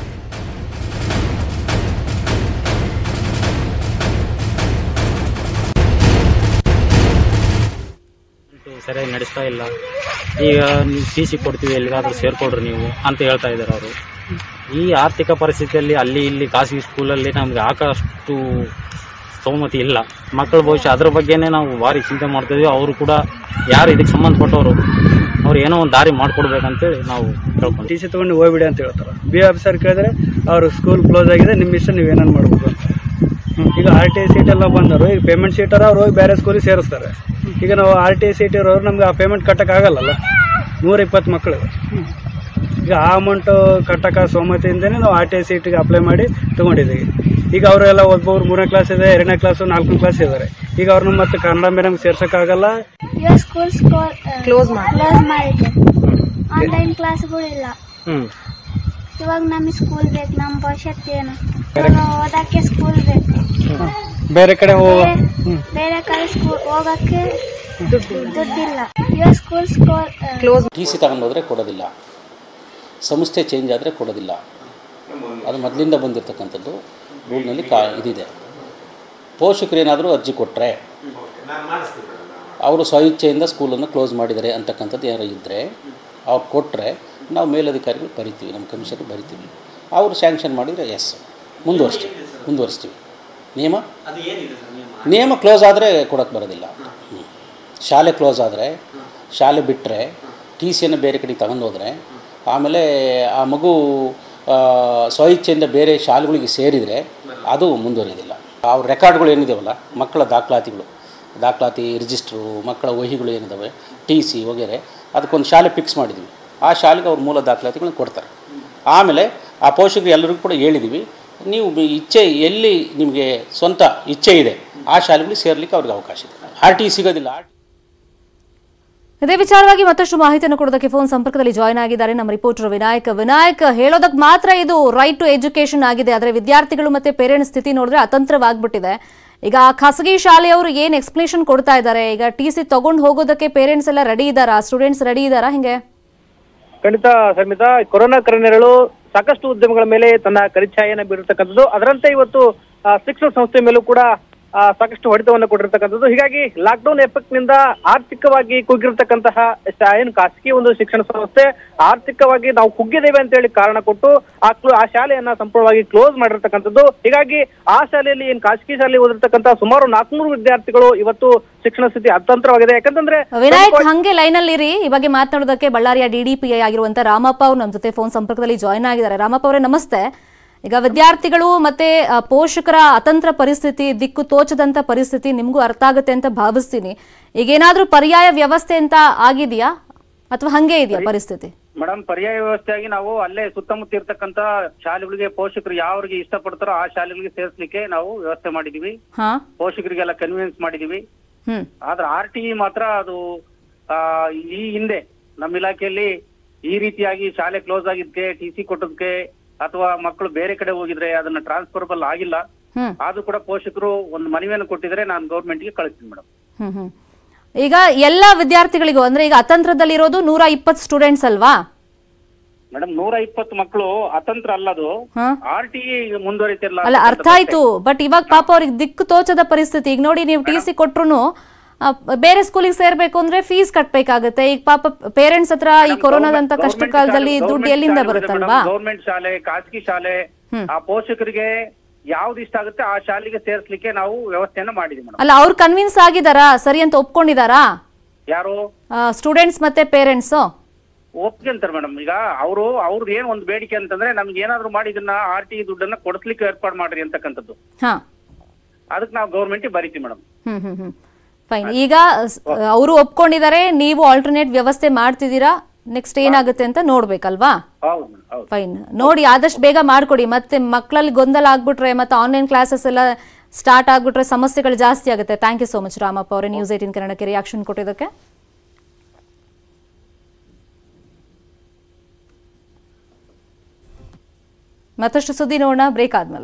ಸರಿಯಾಗಿ ನಡೆಸ್ತಾ ಇಲ್ಲ. ಈಗ ನೀವು ಟಿ ಸಿ ಕೊಡ್ತೀವಿ ಎಲ್ಲಿಗಾದ್ರೂ ಸೇರ್ಕೊಡ್ರಿ ನೀವು ಅಂತ ಹೇಳ್ತಾ ಇದ್ದಾರೆ ಅವರು. ಈ ಆರ್ಥಿಕ ಪರಿಸ್ಥಿತಿಯಲ್ಲಿ ಅಲ್ಲಿ ಇಲ್ಲಿ ಖಾಸಗಿ ಸ್ಕೂಲಲ್ಲಿ ನಮ್ಗೆ ಹಾಕೋಷ್ಟು ಸ್ತೋಮತಿ ಇಲ್ಲ. ಮಕ್ಕಳ ಭವಿಷ್ಯ ಅದ್ರ ಬಗ್ಗೆನೇ ನಾವು ಭಾರಿ ಚಿಂತೆ ಮಾಡ್ತಿದ್ವಿ. ಅವರು ಕೂಡ ಯಾರು ಇದಕ್ಕೆ ಸಂಬಂಧಪಟ್ಟವರು, ಅವ್ರು ಏನೋ ಒಂದು ದಾರಿ ಮಾಡ್ಕೊಡ್ಬೇಕಂತೇಳಿ ನಾವು ಕೇಳ್ಕೊಂಡು ಟಿ ಸಿ ತೊಗೊಂಡು ಹೋಗ್ಬಿಡಿ ಅಂತ ಹೇಳ್ತಾರೆ. ಬಿ ಆಫೀಸರ್ ಕೇಳಿದ್ರೆ ಅವರು ಸ್ಕೂಲ್ ಕ್ಲೋಸ್ ಆಗಿದೆ, ನಿಮ್ಮ ಇಷ್ಟ ನೀವು ಏನೇನು ಮಾಡ್ಬೋದು ಅಂತ. ಈಗ ಆರ್ ಟಿ ಐ ಸೀಟ್ ಎಲ್ಲ ಬಂದರು, ಈಗ ಪೇಮೆಂಟ್ ಸೀಟರ ಅವ್ರು ಹೋಗಿ ಬೇರೆ ಸ್ಕೂಲಿಗೆ ಸೇರಿಸ್ತಾರೆ. ಈಗ ನಾವು ಆರ್ ಟಿ ಐ ಸೀಟ್ ಇರೋರು ನಮ್ಗೆ ಆ ಪೇಮೆಂಟ್ ಕಟ್ಟೋಕ್ಕಾಗಲ್ಲ. ನೂರ ಇಪ್ಪತ್ತು ಮಕ್ಕಳು ಈಗ ಆ ಅಮೌಂಟು ಕಟ್ಟಕ್ಕೆ ಸೋಮತಿಯಿಂದನೇ ನಾವು ಆರ್ ಟಿ ಐ ಸೀಟಿಗೆ ಅಪ್ಲೈ ಮಾಡಿ ತೊಗೊಂಡಿದ್ದೀವಿ. ಈಗ ಅವರೆಲ್ಲ ಒಬ್ಬೊಬ್ರು ಮೂರನೇ ಕ್ಲಾಸ್ ಇದೆ, ಎರಡನೇ ಕ್ಲಾಸು, ನಾಲ್ಕನೇ ಕ್ಲಾಸ್ ಇದ್ದಾರೆ. ಈಗ ಅವ್ರನ್ನ ಮತ್ತೆ ಕನ್ನಡ ಮೀಡಿಯಂ ಸೇರ್ಸೋಕ್ಕಾಗಲ್ಲ. ಕ್ಲೋಸ್ ಮಾಡಿ ಆನ್ಲೈನ್ ಕ್ಲಾಸ್ಗಳು ಇಲ್ಲ. ಹ್ಮ್ ಇವಾಗ ನಮಗೆ ಸ್ಕೂಲ್ ಬೇಕು, ನಮ್ಮ ಭವಿಷ್ಯತ್ತು ಏನು, ಓದಕ್ಕೆ ಸ್ಕೂಲ್ ಬೇಕು. ಬೇರೆ ಕಡೆ ಹೋಗ ಬೇರೆ ಕಡೆ ಸ್ಕೂಲ್ ಹೋಗಕ್ಕೆ ದುಡ್ಡಿಲ್ಲ. ಇವಾಗ ಸ್ಕೂಲ್ ಕ್ಲೋಸ್. ಟಿ ಸಿ ತಗೊಂಡೋದ್ರೆ ಕೊಡೋದಿಲ್ಲ, ಸಂಸ್ಥೆ ಚೇಂಜ್ ಆದರೆ ಕೊಡೋದಿಲ್ಲ. ಅದು ಮೊದಲಿಂದ ಬಂದಿರತಕ್ಕಂಥದ್ದು ರೂಲ್ನಲ್ಲಿ ಕಾ ಇದಿದೆ. ಪೋಷಕರು ಏನಾದರೂ ಅರ್ಜಿ ಕೊಟ್ಟರೆ ಅವರು ಸ್ವಇಚ್ಛೆಯಿಂದ ಸ್ಕೂಲನ್ನು ಕ್ಲೋಸ್ ಮಾಡಿದ್ದಾರೆ ಅಂತಕ್ಕಂಥದ್ದು ಏನಾರು ಇದ್ದರೆ ಅವ್ರು ಕೊಟ್ಟರೆ ನಾವು ಮೇಲಧಿಕಾರಿಗಳು ಬರಿತೀವಿ, ನಮ್ಮ ಕಮಿಷನರ್ ಬರಿತೀವಿ. ಅವರು ಸ್ಯಾಂಕ್ಷನ್ ಮಾಡಿದರೆ ಎಸ್ ಮುಂದುವರಿಸ್ತೀವಿ ಮುಂದುವರಿಸ್ತೀವಿ ನಿಯಮ ನಿಯಮ ಕ್ಲೋಸ್ ಆದರೆ ಕೊಡೋಕ್ಕೆ ಬರೋದಿಲ್ಲ. ಶಾಲೆ ಕ್ಲೋಸ್ ಆದರೆ, ಶಾಲೆ ಬಿಟ್ಟರೆ, ಟಿ ಸಿಯನ್ನು ಬೇರೆ ಕಡೆ ತಗೊಂಡು ಹೋದರೆ, ಆಮೇಲೆ ಆ ಮಗು ಸ್ವಇಚ್ಛೆಯಿಂದ ಬೇರೆ ಶಾಲೆಗಳಿಗೆ ಸೇರಿದರೆ ಅದು ಮುಂದುವರಿಯೋದಿಲ್ಲ. ಅವ್ರ ರೆಕಾರ್ಡ್ಗಳು ಏನಿದಾವಲ್ಲ, ಮಕ್ಕಳ ದಾಖಲಾತಿಗಳು, ದಾಖಲಾತಿ ರಿಜಿಸ್ಟ್ರು, ಮಕ್ಕಳ ವಹಿಗಳು ಏನಿದ್ದಾವೆ, ಟಿ ಸಿ ವಗೇರೆ, ಅದಕ್ಕೊಂದು ಶಾಲೆ ಫಿಕ್ಸ್ ಮಾಡಿದ್ವಿ. ಆ ಶಾಲೆಗೆ ಅವ್ರ ಮೂಲ ದಾಖಲಾತಿಗಳನ್ನ ಕೊಡ್ತಾರೆ. ಆಮೇಲೆ ಆ ಪೋಷಕರು ಎಲ್ಲರಿಗೂ ಕೂಡ ಹೇಳಿದ್ದೀವಿ, ನೀವು ಇಚ್ಛೆ ಎಲ್ಲಿ ನಿಮಗೆ ಸ್ವಂತ ಇಚ್ಛೆ ಇದೆ ಆ ಶಾಲೆಗಳಿಗೆ ಸೇರ್ಲಿಕ್ಕೆ ಅವ್ರಿಗೆ ಅವಕಾಶ ಇದೆ. ಆರ್ ಟಿ ಸಿಗೋದಿಲ್ಲ. ಇದೇ ವಿಚಾರವಾಗಿ ಮತ್ತಷ್ಟು ಮಾಹಿತಿಯನ್ನು ಕೊಡೋದಕ್ಕೆ ಫೋನ್ ಸಂಪರ್ಕದಲ್ಲಿ ಜಾಯ್ನ್ ಆಗಿದ್ದಾರೆ ನಮ್ಮ ರಿಪೋರ್ಟರ್ ವಿನಾಯಕ್. ವಿನಾಯಕ್, ಹೇಳೋದಕ್ಕೆ ಮಾತ್ರ ಇದು ರೈಟ್ ಟು ಎಜುಕೇಶನ್ ಆಗಿದೆ, ಆದರೆ ವಿದ್ಯಾರ್ಥಿಗಳು ಮತ್ತೆ ಪೇರೆಂಟ್ಸ್ ಸ್ಥಿತಿ ನೋಡಿದ್ರೆ ಅತಂತ್ರವಾಗ್ಬಿಟ್ಟಿದೆ. ಈಗ ಖಾಸಗಿ ಶಾಲೆಯವರು ಏನು ಎಕ್ಸ್ಪ್ಲೇಷನ್ ಕೊಡ್ತಾ ಇದ್ದಾರೆ? ಈಗ ಟಿ ಸಿ ತಗೊಂಡು ಹೋಗೋದಕ್ಕೆ ಪೇರೆಂಟ್ಸ್ ಎಲ್ಲ ರೆಡಿ ಇದ್ದಾರಾ, ಸ್ಟೂಡೆಂಟ್ಸ್ ರೆಡಿ ಇದ್ದಾರಾ, ಹಿಂಗೆ? ಖಂಡಿತ ಶರ್ಮಿತಾ, ಕೊರೋನಾ ಕರೆನೆರಳು ಸಾಕಷ್ಟು ಉದ್ಯಮಗಳ ಮೇಲೆ ತನ್ನ ಕರಿಛಾಯೆಯನ್ನು ಬೀರಿರ್ತಕ್ಕಂಥದ್ದು. ಅದರಂತೆ ಇವತ್ತು ಶಿಕ್ಷಣ ಸಂಸ್ಥೆ ಮೇಲೂ ಕೂಡ ಸಾಕಷ್ಟು ಹೊಡೆತವನ್ನು ಕೊಟ್ಟಿರ್ತಕ್ಕಂಥದ್ದು. ಹೀಗಾಗಿ ಲಾಕ್ಡೌನ್ ಎಫೆಕ್ಟ್ ನಿಂದ ಆರ್ಥಿಕವಾಗಿ ಕುಗ್ಗಿರ್ತಕ್ಕಂತಹ ಏನು ಖಾಸಗಿ ಒಂದು ಶಿಕ್ಷಣ ಸಂಸ್ಥೆ ಆರ್ಥಿಕವಾಗಿ ನಾವು ಕುಗ್ಗಿದ್ದೇವೆ ಅಂತ ಹೇಳಿ ಕಾರಣ ಕೊಟ್ಟು ಆ ಆ ಶಾಲೆಯನ್ನ ಸಂಪೂರ್ಣವಾಗಿ ಕ್ಲೋಸ್ ಮಾಡಿರ್ತಕ್ಕಂಥದ್ದು. ಹೀಗಾಗಿ ಆ ಶಾಲೆಯಲ್ಲಿ ಏನು ಖಾಸಗಿ ಶಾಲೆ ಓದಿರ್ತಕ್ಕಂಥ ಸುಮಾರು ನಾಲ್ಕುನೂರು ವಿದ್ಯಾರ್ಥಿಗಳು ಇವತ್ತು ಶಿಕ್ಷಣ ಸ್ಥಿತಿ ಅತಂತ್ರವಾಗಿದೆ. ಯಾಕಂತಂದ್ರೆ ವಿನಾಯಕ್, ಹಂಗೆ ಲೈನ್ ಅಲ್ಲಿ ಇರಿ. ಈ ಬಗ್ಗೆ ಮಾತನಾಡೋದಕ್ಕೆ ಬಳ್ಳಾರಿಯ ಡಿಡಿಪಿಐ ಆಗಿರುವಂತ ರಾಮಪ್ಪ ಅವರು ನಮ್ಮ ಜೊತೆ ಫೋನ್ ಸಂಪರ್ಕದಲ್ಲಿ ಜಾಯ್ನ್ ಆಗಿದ್ದಾರೆ. ರಾಮಪ್ಪ ಅವರೇ, ನಮಸ್ತೆ. ಈಗ ವಿದ್ಯಾರ್ಥಿಗಳು ಮತ್ತೆ ಪೋಷಕರ ಅತಂತ್ರ ಪರಿಸ್ಥಿತಿ, ದಿಕ್ಕು ತೋಚದಂತ ಪರಿಸ್ಥಿತಿ ನಿಮ್ಗೂ ಅರ್ಥ ಆಗುತ್ತೆ ಅಂತ ಭಾವಿಸ್ತೀನಿ. ಈಗ ಏನಾದ್ರೂ ಪರ್ಯಾಯ ವ್ಯವಸ್ಥೆ ಅಂತ ಆಗಿದೆಯಾ ಅಥವಾ ಹಂಗೆ ಇದೆಯಾ ಪರಿಸ್ಥಿತಿ? ಮೇಡಮ್, ಪರ್ಯಾಯ ವ್ಯವಸ್ಥೆಯಾಗಿ ನಾವು ಅಲ್ಲೇ ಸುತ್ತಮುತ್ತ ಇರ್ತಕ್ಕಂತ ಶಾಲೆಗಳಿಗೆ ಪೋಷಕರು ಯಾವ್ರಿಗೆ ಇಷ್ಟಪಡ್ತಾರೋ ಆ ಶಾಲೆಗಳಿಗೆ ಸೇರಿಸಲಿಕ್ಕೆ ನಾವು ವ್ಯವಸ್ಥೆ ಮಾಡಿದೀವಿ. ಪೋಷಕರಿಗೆಲ್ಲ ಕನ್ವಿನ್ಸ್ ಮಾಡಿದೀವಿ. ಆದ್ರೆ ಆರ್ ಟಿ ಮಾತ್ರ ಅದು ಈ ಹಿಂದೆ ನಮ್ಮ ಇಲಾಖೆಯಲ್ಲಿ ಈ ರೀತಿಯಾಗಿ ಶಾಲೆ ಕ್ಲೋಸ್ ಆಗಿದ್ಕೆ, ಟಿ ಸಿ ಕೊಟ್ಟದಕ್ಕೆ ಅಥವಾ ಮಕ್ಕಳು ಬೇರೆ ಕಡೆ ಹೋಗಿದ್ರೆ ಅದನ್ನ ಟ್ರಾನ್ಸ್ಫರ್ಬಲ್ ಆಗಿಲ್ಲ. ಆದ್ರೂ ಕೂಡ ಪೋಷಕರು ಒಂದು ಮನವಿಯನ್ನು ಕೊಟ್ಟಿದ್ರೆ ನಾನು ಗೌರ್ಮೆಂಟ್ ಗೆ ಕಳಿಸ್ತೀನಿ ಮೇಡಮ್. ಈಗ ಎಲ್ಲ ವಿದ್ಯಾರ್ಥಿಗಳಿಗೂ ಅಂದ್ರೆ ಈಗ ಅತಂತ್ರದಲ್ಲಿರೋದು ನೂರ ಇಪ್ಪತ್ತು ಸ್ಟೂಡೆಂಟ್ಸ್ ಅಲ್ವಾ ಮೇಡಮ್? ನೂರ ಇಪ್ಪತ್ತು ಮಕ್ಕಳು ಅತಂತ್ರ ಅಲ್ಲದು, ಆರ್ ಟಿ ಮುಂದುವರಿತಿಲ್ಲ. ಅಲ್ಲ, ಅರ್ಥ ಆಯ್ತು. ಬಟ್ ಇವಾಗ ಪಾಪ ಅವ್ರಿಗೆ ದಿಕ್ಕು ತೋಚದ ಪರಿಸ್ಥಿತಿ. ಈಗ ನೋಡಿ, ನೀವು ಟಿ ಸಿ ಕೊಟ್ರು ಬೇರೆ ಸ್ಕೂಲಿಗೆ ಸೇರ್ಬೇಕು ಅಂದ್ರೆ ಫೀಸ್ ಕಟ್ಬೇಕಾಗತ್ತೆ. ಈಗ ಪಾಪ ಪೇರೆಂಟ್ಸ್ ಹತ್ರ ಈ ಕೊರೋನಾದಂತ ಕಷ್ಟ ಕಾಲದಲ್ಲಿ ದುಡ್ಡು ಎಲ್ಲಿಂದ ಬರುತ್ತಲ್ವಾ? ಗೌರ್ಮೆಂಟ್ ಶಾಲೆ, ಖಾಸಗಿ ಶಾಲೆ, ಆ ಪೋಷಕರಿಗೆ ಯಾವ್ದು ಇಷ್ಟ ಆಗುತ್ತೆ ಆ ಶಾಲೆಗೆ ಸೇರಿಸಲಿಕ್ಕೆ ನಾವು ವ್ಯವಸ್ಥೆಯನ್ನ ಮಾಡಿದೀವಿ ಮೇಡಮ್. ಅಲ್ಲ, ಅವ್ರು ಕನ್ವಿನ್ಸ್ ಆಗಿದಾರಾ, ಸರಿ ಅಂತ ಒಪ್ಕೊಂಡಿದಾರಾ? ಯಾರು? ಸ್ಟೂಡೆಂಟ್ಸ್ ಮತ್ತೆ ಪೇರೆಂಟ್ಸ್ ಒಪ್ಕೊಂತಾರೆ ಮೇಡಮ್. ಈಗ ಅವರು ಅವ್ರದ್ದು ಏನ್ ಒಂದು ಬೇಡಿಕೆ ಅಂತಂದ್ರೆ ನಮ್ಗೆ ಏನಾದ್ರು ಮಾಡಿ ಇದನ್ನ ಆರ್ ಟಿ ದುಡ್ಡನ್ನ ಕೊಡಿಸ್ಲಿಕ್ಕೆ ಏರ್ಪಾಡು ಮಾಡ್ರಿ ಅಂತಕ್ಕಂಥದ್ದು. ಅದಕ್ಕೆ ನಾವು ಗೌರ್ಮೆಂಟ್ ಬರೀತೀವಿ madam. Hmm hmm hmm fine. ಈಗ ಅವರು ಒಪ್ಕೊಂಡಿದ್ದಾರೆ, ನೀವು ಆಲ್ಟರ್ನೇಟ್ ವ್ಯವಸ್ಥೆ ಮಾಡ್ತಿದ್ದೀರಾ. ನೆಕ್ಸ್ಟ್ ಏನಾಗುತ್ತೆ ಅಂತ ನೋಡ್ಬೇಕಲ್ವಾ? ಫೈನ್, ನೋಡಿ ಆದಷ್ಟು ಬೇಗ ಮಾಡ್ಕೊಡಿ. ಮತ್ತೆ ಮಕ್ಕಳಲ್ಲಿ ಗೊಂದಲ ಆಗ್ಬಿಟ್ರೆ ಮತ್ತೆ ಆನ್ಲೈನ್ ಕ್ಲಾಸಸ್ ಎಲ್ಲ ಸ್ಟಾರ್ಟ್ ಆಗ್ಬಿಟ್ರೆ ಸಮಸ್ಯೆಗಳು ಜಾಸ್ತಿ ಆಗುತ್ತೆ. Thank you so much Ramappa ಅವರೇ, ನ್ಯೂಸ್ ಏಟೀನ್ ಕನ್ನಡಕ್ಕೆ ರಿಯಾಕ್ಷನ್ ಕೊಟ್ಟಿದ್ದಕ್ಕೆ. ಮತ್ತಷ್ಟು ಸುದ್ದಿ ನೋಡೋಣ ಬ್ರೇಕ್ ಆದ್ಮೇಲೆ.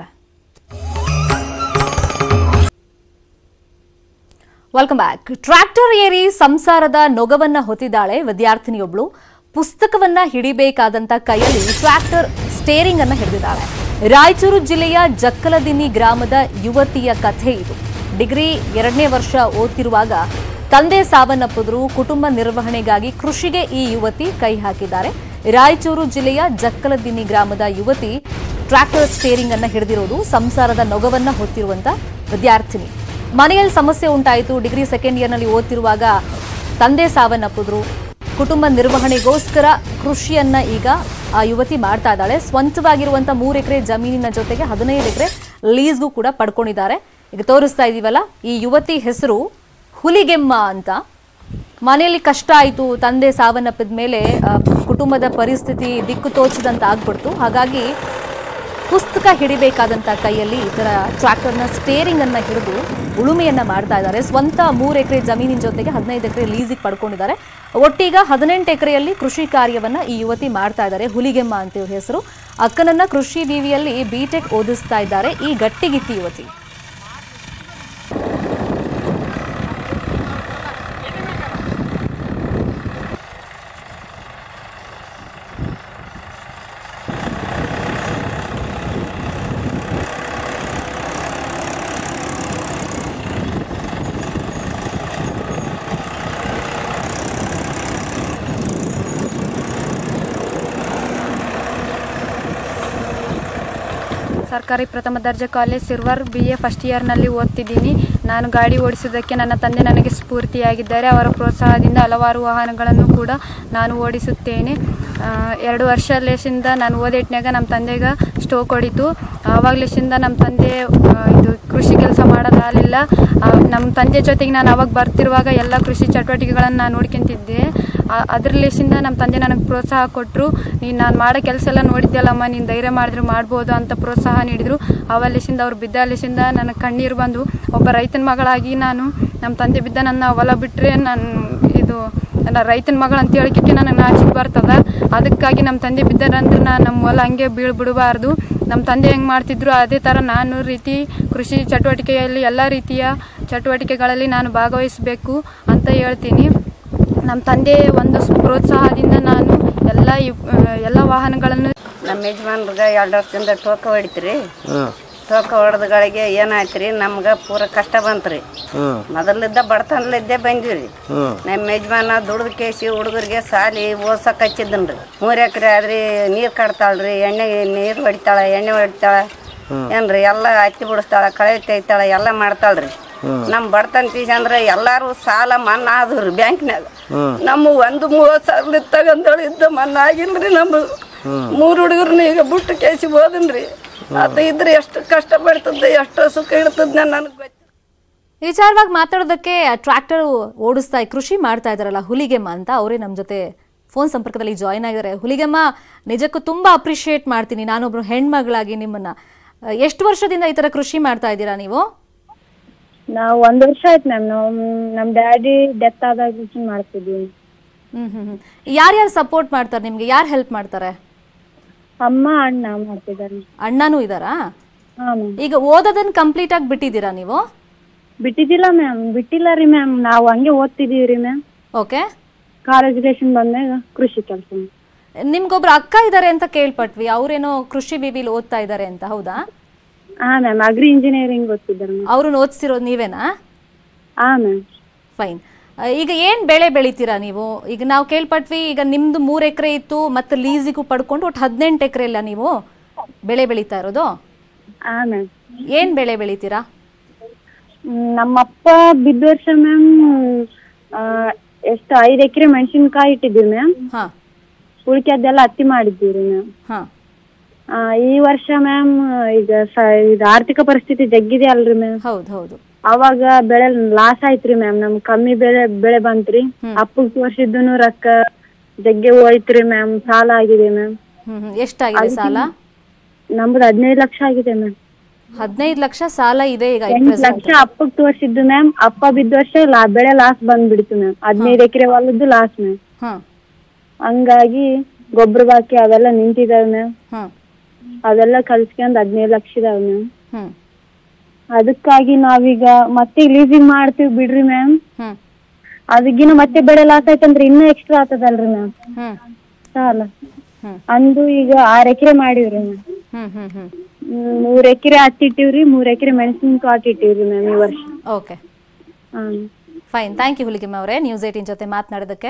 Welcome back. ಟ್ರ್ಯಾಕ್ಟರ್ ಏರಿ ಸಂಸಾರದ ನೊಗವನ್ನ ಹೊತ್ತಿದ್ದಾಳೆ ವಿದ್ಯಾರ್ಥಿನಿಯೊಬ್ಳು. ಪುಸ್ತಕವನ್ನ ಹಿಡಿಬೇಕಾದಂತ ಕೈಯಲ್ಲಿ ಟ್ರ್ಯಾಕ್ಟರ್ ಸ್ಟೇರಿಂಗ್ ಅನ್ನ ಹಿಡಿದಿದ್ದಾಳೆ. ರಾಯಚೂರು ಜಿಲ್ಲೆಯ ಜಕ್ಕಲದಿನ್ನಿ ಗ್ರಾಮದ ಯುವತಿಯ ಕಥೆ ಇದು. ಡಿಗ್ರಿ ಎರಡನೇ ವರ್ಷ ಓದ್ತಿರುವಾಗ ತಂದೆ ಸಾವನ್ನಪ್ಪಿದ್ರು. ಕುಟುಂಬ ನಿರ್ವಹಣೆಗಾಗಿ ಕೃಷಿಗೆ ಈ ಯುವತಿ ಕೈ ಹಾಕಿದ್ದಾರೆ. ರಾಯಚೂರು ಜಿಲ್ಲೆಯ ಜಕ್ಕಲದಿನ್ನಿ ಗ್ರಾಮದ ಯುವತಿ ಟ್ರ್ಯಾಕ್ಟರ್ ಸ್ಟೇರಿಂಗ್ ಅನ್ನ ಹಿಡಿದಿರೋದು. ಸಂಸಾರದ ನೊಗವನ್ನ ಹೊತ್ತಿರುವಂತ ವಿದ್ಯಾರ್ಥಿನಿ. ಮನೆಯಲ್ಲಿ ಸಮಸ್ಯೆ ಉಂಟಾಯಿತು. ಡಿಗ್ರಿ ಸೆಕೆಂಡ್ ಇಯರ್ನಲ್ಲಿ ಓದ್ತಿರುವಾಗ ತಂದೆ ಸಾವನ್ನಪ್ಪಿದ್ರು. ಕುಟುಂಬ ನಿರ್ವಹಣೆಗೋಸ್ಕರ ಕೃಷಿಯನ್ನ ಈಗ ಆ ಯುವತಿ ಮಾಡ್ತಾ ಇದ್ದಾಳೆ. ಸ್ವಂತವಾಗಿರುವಂತ ಮೂರು ಎಕರೆ ಜಮೀನಿನ ಜೊತೆಗೆ ಹದಿನೈದು ಎಕರೆ ಲೀಸ್ಗೂ ಕೂಡ ಪಡ್ಕೊಂಡಿದ್ದಾರೆ. ಈಗ ತೋರಿಸ್ತಾ ಇದೀವಲ್ಲ, ಈ ಯುವತಿ ಹೆಸರು ಹುಲಿಗೆಮ್ಮ ಅಂತ. ಮನೆಯಲ್ಲಿ ಕಷ್ಟ ಆಯಿತು, ತಂದೆ ಸಾವನ್ನಪ್ಪಿದ ಮೇಲೆ ಕುಟುಂಬದ ಪರಿಸ್ಥಿತಿ ದಿಕ್ಕು ತೋಚದಂತ ಆಗ್ಬಿಡ್ತು. ಹಾಗಾಗಿ ಪುಸ್ತಕ ಹಿಡಿಬೇಕಾದಂಥ ಕೈಯಲ್ಲಿ ಈ ಥರ ಟ್ರ್ಯಾಕ್ಟರ್ನ ಸ್ಟೇರಿಂಗನ್ನು ಹಿಡಿದು ಉಳುಮೆಯನ್ನು ಮಾಡ್ತಾ ಇದ್ದಾರೆ. ಸ್ವಂತ ಮೂರು ಎಕರೆ ಜಮೀನಿನ ಜೊತೆಗೆ ಹದಿನೈದು ಎಕರೆ ಲೀಸಿಗೆ ಪಡ್ಕೊಂಡಿದ್ದಾರೆ. ಒಟ್ಟೀಗ ಹದಿನೆಂಟು ಎಕರೆಯಲ್ಲಿ ಕೃಷಿ ಕಾರ್ಯವನ್ನು ಈ ಯುವತಿ ಮಾಡ್ತಾ ಇದ್ದಾರೆ. ಹುಲಿಗೆಮ್ಮ ಅಂತ ಇವ್ರ ಹೆಸರು. ಅಕ್ಕನನ್ನ ಕೃಷಿ ವಿವಿಯಲ್ಲಿ ಬಿ ಟೆಕ್ ಓದಿಸ್ತಾ ಇದ್ದಾರೆ ಈ ಗಟ್ಟಿಗಿತ್ತಿ ಯುವತಿ. ಸರ್ಕಾರಿ ಪ್ರಥಮ ದರ್ಜೆ college Sirwar B A first ಇಯರ್ನಲ್ಲಿ ಓದ್ತಿದ್ದೀನಿ. ನಾನು ಗಾಡಿ ಓಡಿಸೋದಕ್ಕೆ ನನ್ನ ತಂದೆ ನನಗೆ ಸ್ಫೂರ್ತಿಯಾಗಿದ್ದಾರೆ. ಅವರ ಪ್ರೋತ್ಸಾಹದಿಂದ ಹಲವಾರು ವಾಹನಗಳನ್ನು ಕೂಡ ನಾನು ಓಡಿಸುತ್ತೇನೆ. ಎರಡು ವರ್ಷ ಲೇಸಿಂದ ನಾನು ಓದಿಟ್ನಾಗ ನಮ್ಮ ತಂದೆಗೆ ಸ್ಟೋಕ್ ಹೊಡಿತು. ಆವಾಗಲೇಸಿಂದ ನಮ್ಮ ತಂದೆ ಇದು ಕೃಷಿ ಕೆಲಸ ಮಾಡೋದಾಗಲಿಲ್ಲ. ನಮ್ಮ ತಂದೆ ಜೊತೆಗೆ ನಾನು ಅವಾಗ ಬರ್ತಿರುವಾಗ ಎಲ್ಲ ಕೃಷಿ ಚಟುವಟಿಕೆಗಳನ್ನು ನಾನು ನೋಡ್ಕೊಂತಿದ್ದೆ. ಅದರಲ್ಲಿಸಿಂದ ನಮ್ಮ ತಂದೆ ನನಗೆ ಪ್ರೋತ್ಸಾಹ ಕೊಟ್ಟರು. ನೀನು ನಾನು ಮಾಡೋ ಕೆಲಸ ಎಲ್ಲ ನೋಡಿದ್ದೆಲ್ಲಮ್ಮ, ನೀನು ಧೈರ್ಯ ಮಾಡಿದ್ರೆ ಮಾಡ್ಬೋದು ಅಂತ ಪ್ರೋತ್ಸಾಹ ನೀಡಿದರು. ಅವಲ್ಲಿಸಿಂದ ಅವ್ರು ಬಿದ್ದಲ್ಲಿಸಿಂದ ನನಗೆ ಕಣ್ಣೀರು ಬಂದು ಒಬ್ಬ ರೈತನ ಮಗಳಾಗಿ ನಾನು ನಮ್ಮ ತಂದೆ ಬಿದ್ದ ನನ್ನ ಹೊಲ ಬಿಟ್ಟರೆ ನಾನು ಇದು ನನ್ನ ರೈತನ ಮಗಳು ಅಂತ ಹೇಳಿಕೆ ನನಗೆ ನಾಚಿಕೆ ಬರ್ತದೆ. ಅದಕ್ಕಾಗಿ ನಮ್ಮ ತಂದೆ ಬಿದ್ದಾರಂದ್ರೆ ನಾನು ನಮ್ಮ ಹೊಲ ಹಂಗೆ ಬೀಳ್ಬಿಡಬಾರ್ದು. ನಮ್ಮ ತಂದೆ ಹೆಂಗೆ ಮಾಡ್ತಿದ್ರು ಅದೇ ಥರ ನಾನು ರೀತಿ ಕೃಷಿ ಚಟುವಟಿಕೆಯಲ್ಲಿ ಎಲ್ಲ ರೀತಿಯ ಚಟುವಟಿಕೆಗಳಲ್ಲಿ ನಾನು ಭಾಗವಹಿಸಬೇಕು ಅಂತ ಹೇಳ್ತೀನಿ. ನಮ್ಮ ತಂದೆ ಒಂದು ಪ್ರೋತ್ಸಾಹದಿಂದ ನಾನು ಎಲ್ಲ ಎಲ್ಲ ವಾಹನಗಳನ್ನು ನಮ್ಮ ಯಜಮಾನ್ರಿಗೆ ಎರಡು ವರ್ಷದಿಂದ ಟೋಕ ಹೊಡಿತ್ರಿ. ಟೋಕ ಹೊಡೆದಗಳಿಗೆ ಏನಾಯ್ತು ರೀ, ನಮ್ಗೆ ಪೂರ ಕಷ್ಟ ಬಂತ್ರಿ. ಮೊದಲಿದ್ದ ಬಡತನಲಿದ್ದೇ ಬಂದಿವ್ರಿ. ನಮ್ಮ ಯಜಮಾನ ದುಡ್ದು ಕೇಸಿ ಹುಡುಗರಿಗೆ ಸಾಲಿ ಓದ್ಸಕ್ಕೆ ಹಚ್ಚಿದ್ದನ್ರಿ. ಮೂರು ಎಕರೆ ಆದ್ರಿ ನೀರು ಕಟ್ತಾಳ್ರಿ, ಎಣ್ಣೆ ನೀರು ಹೊಡಿತಾಳೆ, ಎಣ್ಣೆ ಹೊಡಿತಾಳೆ ಏನ್ರಿ, ಎಲ್ಲ ಹತ್ತಿ ಬಿಡಿಸ್ತಾಳ, ಕಳೆ ತೆಗಿತಾಳೆ, ಎಲ್ಲ ಮಾಡ್ತಾಳ್ರಿ. ನಮ್ಮ ಬಡತನ ತೀಸಿ ಅಂದ್ರೆ ಎಲ್ಲಾರು ಸಾಲ ಮನ್ನಾ ಆದ್ರಿ ಬ್ಯಾಂಕ್ನಾಗ. ನಮ್ಮ ಒಂದು ಮೂವತ್ತು ಸಾವಿರ ತಗೊಂಡಳು ಇದ್ದ ಮನ್ನಾ ಆಗಿಲ್ರಿ. ನಮ್ಮ ಮೂರು ಹುಡುಗರನ್ನ ಈಗ ಬಿಟ್ಟು ಕೇಸಿ ಹೋದನ್ರಿ. ಅದ ಇದ್ರೆ ಎಷ್ಟು ಕಷ್ಟ ಪಡ್ತದೆ, ಎಷ್ಟು ಸುಖ ಇರ್ತದ ನನಗೆ ಗೊತ್ತಿಲ್ಲ. ವಿಚಾರವಾಗಿ ಮಾತಾಡೋದಕ್ಕೆ ಟ್ರ್ಯಾಕ್ಟರ್ ಓಡಿಸ್ತಾ ಕೃಷಿ ಮಾಡ್ತಾ ಇದಾರಲ್ಲ ಹುಲಿಗೆಮ್ಮ ಅಂತ, ಅವರೇ ನಮ್ಮ ಜೊತೆ ಫೋನ್ ಸಂಪರ್ಕದಲ್ಲಿ ಜಾಯಿನ್ ಆಗಿದ್ದಾರೆ. ಹುಲಿಗೆಮ್ಮ, ನಿಜಕ್ಕೂ ತುಂಬಾ ಅಪ್ರಿಶಿಯೇಟ್ ಮಾಡ್ತೀನಿ ನಾನೊಬ್ರು ಹೆಣ್ಮಗಳಾಗಿ ನಿಮ್ಮನ್ನ. ಎಷ್ಟು ವರ್ಷದಿಂದ ಈ ತರ ಕೃಷಿ ಮಾಡ್ತಾ ಇದ್ದೀರಾ ನೀವು? ನಾವು ಒಂದ್ ವರ್ಷ ಆಯ್ತು ಮ್ಯಾಮ್. ನಾವು ನಮ್ ಡ್ಯಾಡಿ ಡೆತ್ ಆದಾಗ ಕೃಷಿ ಮಾಡ್ತಿದ್ವಿ. ಹ್ಮ್ ಹ್ಮ್ ಹ್ಮ್ ಯಾರ್ಯಾರು ಸಪೋರ್ಟ್ ಮಾಡ್ತಾರೆ ನಿಮ್ಗೆ? ಯಾರು ಹೆಲ್ಪ್ ಮಾಡ್ತಾರೆ? ಅಮ್ಮ ಅಣ್ಣ ಮಾಡ್ತಿದ್ದಾರೆ. ಅಣ್ಣನೂ ಇದಾರಾ? ಈಗ ಓದೋದನ್ನ ಕಂಪ್ಲೀಟ್ ಆಗಿ ಬಿಟ್ಟಿದ್ದೀರಾ ನೀವು? ಬಿಟ್ಟಿದ್ದಿಲ್ಲ ಮ್ಯಾಮ್, ಬಿಟ್ಟಿಲ್ಲ ರೀ ಮ್ಯಾಮ್. ನಾವು ಹಂಗೆ ಓದ್ತಿದೀವಿ ರೀ ಮ್ಯಾಮ್. ಓಕೆ. ಕಾಲೇಜ್ ಎಜುಕೇಶನ್ ಬಂದಾಗ ಕೃಷಿ ಕೆಲಸ. ನಿಮ್ಗೊಬ್ರು ಅಕ್ಕ ಇದಾರೆ ಅಂತ ಕೇಳ್ಪಟ್ವಿ, ಅವ್ರೇನೋ ಕೃಷಿ ವಿವಿಲಿ ಓದ್ತಾ ಇದಾರೆ ಅಂತ, ಹೌದಾ? ಹಾ ಮ್ಯಾಮ್, ಅಗ್ರಿ ಇಂಜಿನಿಯರಿಂಗ್ ಓದ್ತಿದ್ದಾರೆ. ಅವ್ರನ್ನ ಓದಿಸಿರೋದು ನೀವೇನಾ? ಹಾ ಮ್ಯಾಮ್. ಫೈನ್. ಈಗ ಏನ್ ಬೆಳೆ ಬೆಳಿತೀರಾ ನೀವು? ಈಗ ನಾವು ಕೇಳ್ಪಟ್ವಿ, ಈಗ ನಿಮ್ದು ಮೂರ್ ಎಕರೆ ಇತ್ತು ಮತ್ತೆ ಲೀಸಿಗೂ ಪಡ್ಕೊಂಡು ಒಟ್ಟು ಹದಿನೆಂಟು ಎಕರೆ ಎಲ್ಲ ನೀವು ಬೆಳೆ ಬೆಳೀತಾ ಇರೋದು? ಹಾ ಮ್ಯಾಮ್. ಏನ್ ಬೆಳೆ ಬೆಳಿತೀರಾ? ನಮ್ಮಪ್ಪ ಬಿದ್ದ ವರ್ಷ ಮ್ಯಾಮ್ ಎಷ್ಟು ಐದ್ ಎಕರೆ ಮೆಣಸಿನ್ಕಾಯಿ ಇಟ್ಟಿದ್ದೀವಿ ಮ್ಯಾಮ್. ಉಳಿಕೆದ್ದೆಲ್ಲ ಹತ್ತಿ ಮಾಡಿದ್ದೀವಿ ಮ್ಯಾಮ್. ಈ ವರ್ಷ ಮ್ಯಾಮ್ ಈಗ ಇದು ಆರ್ಥಿಕ ಪರಿಸ್ಥಿತಿ ಜಗ್ಗಿದೆ ಅಲ್ರಿ ಮ್ಯಾಮ್. ಹೌದು ಹೌದು. ಅವಾಗ ಬೆಳೆ ಲಾಸ್ ಆಯ್ತ್ರಿ ಮ್ಯಾಮ್. ನಮ್ ಕಮ್ಮಿ ಬೆಳೆ ಬೆಳೆ ಬಂತ್ರಿ. ಅಪ್ಪಗ್ ತೋರ್ಸಿದ್ದನು ರೊಕ್ಕ ಜಗ್ಗೆ ಹೋಯ್ತ್ರಿ ಮ್ಯಾಮ್. ಸಾಲ ಆಗಿದೆ ಮ್ಯಾಮ್. ಎಷ್ಟಾಗಿದೆ ಸಾಲ? ನಮ್ದು ಹದಿನೈದು ಲಕ್ಷ ಆಗಿದೆ ಮ್ಯಾಮ್. ಹದಿನೈದು ಲಕ್ಷ ಸಾಲ ಇದೆ ಈಗ. ಎಂಟು ಲಕ್ಷ ಅಪ್ಪಗ್ ತೋರ್ಸಿದ್ದು ಮ್ಯಾಮ್. ಅಪ್ಪ ಬಿದ್ದ ವರ್ಷ ಬೆಳೆ ಲಾಸ್ ಬಂದ್ಬಿಡ್ತು ಮ್ಯಾಮ್. ಹದಿನೈದು ಎಕರೆ ಹೊಲದ್ದು ಲಾಸ್ ಮ್ಯಾಮ್. ಹಂಗಾಗಿ ಗೊಬ್ಬರ ಬಾಕಿ ಅವೆಲ್ಲ ನಿಂತಿದಾವೆ ಮ್ಯಾಮ್. ಅದೆಲ್ಲ ಕಲ್ಸ್ಕೊಂಡ್ ಹದಿನೈದು ಲಕ್ಷ ಇದಾವೆ ಮ್ಯಾಮ್. ಅದಕ್ಕಾಗಿ ನಾವೀಗ ಮತ್ತೆ ಲೀಸಿಂಗ್ ಮಾಡ್ತೀವಿ ಬಿಡ್ರಿ ಮ್ಯಾಮ್. ಅದಕ್ಕಿನ ಮತ್ತೆ ಬೆಳೆ ಲಾಸ್ ಆಯ್ತಂದ್ರೆ ಇನ್ನೂ ಎಕ್ಸ್ಟ್ರಾ ಆಗ್ತದಲ್ರಿ ಮ್ಯಾಮ್ ಸಾಲ. ಅಂದು ಈಗ ಆರ್ ಎಕರೆ ಮಾಡಿವ್ರಿ ಮ್ಯಾಮ್. ಮೂರ್ ಎಕರೆ ಹತ್ತಿಟ್ಟಿವ್ರಿ, ಮೂರ್ ಎಕರೆ ಮೆಣಸಿನಕಾಯಿ ಇಟ್ಟಿವ್ರಿ ಮ್ಯಾಮ್ ಈ ವರ್ಷ. Okay, fine. Thank you Huligemma ಅವರೇ, ನ್ಯೂಸ್ ಏಟೀನ್ ಜೊತೆ ಮಾತನಾಡೋದಕ್ಕೆ.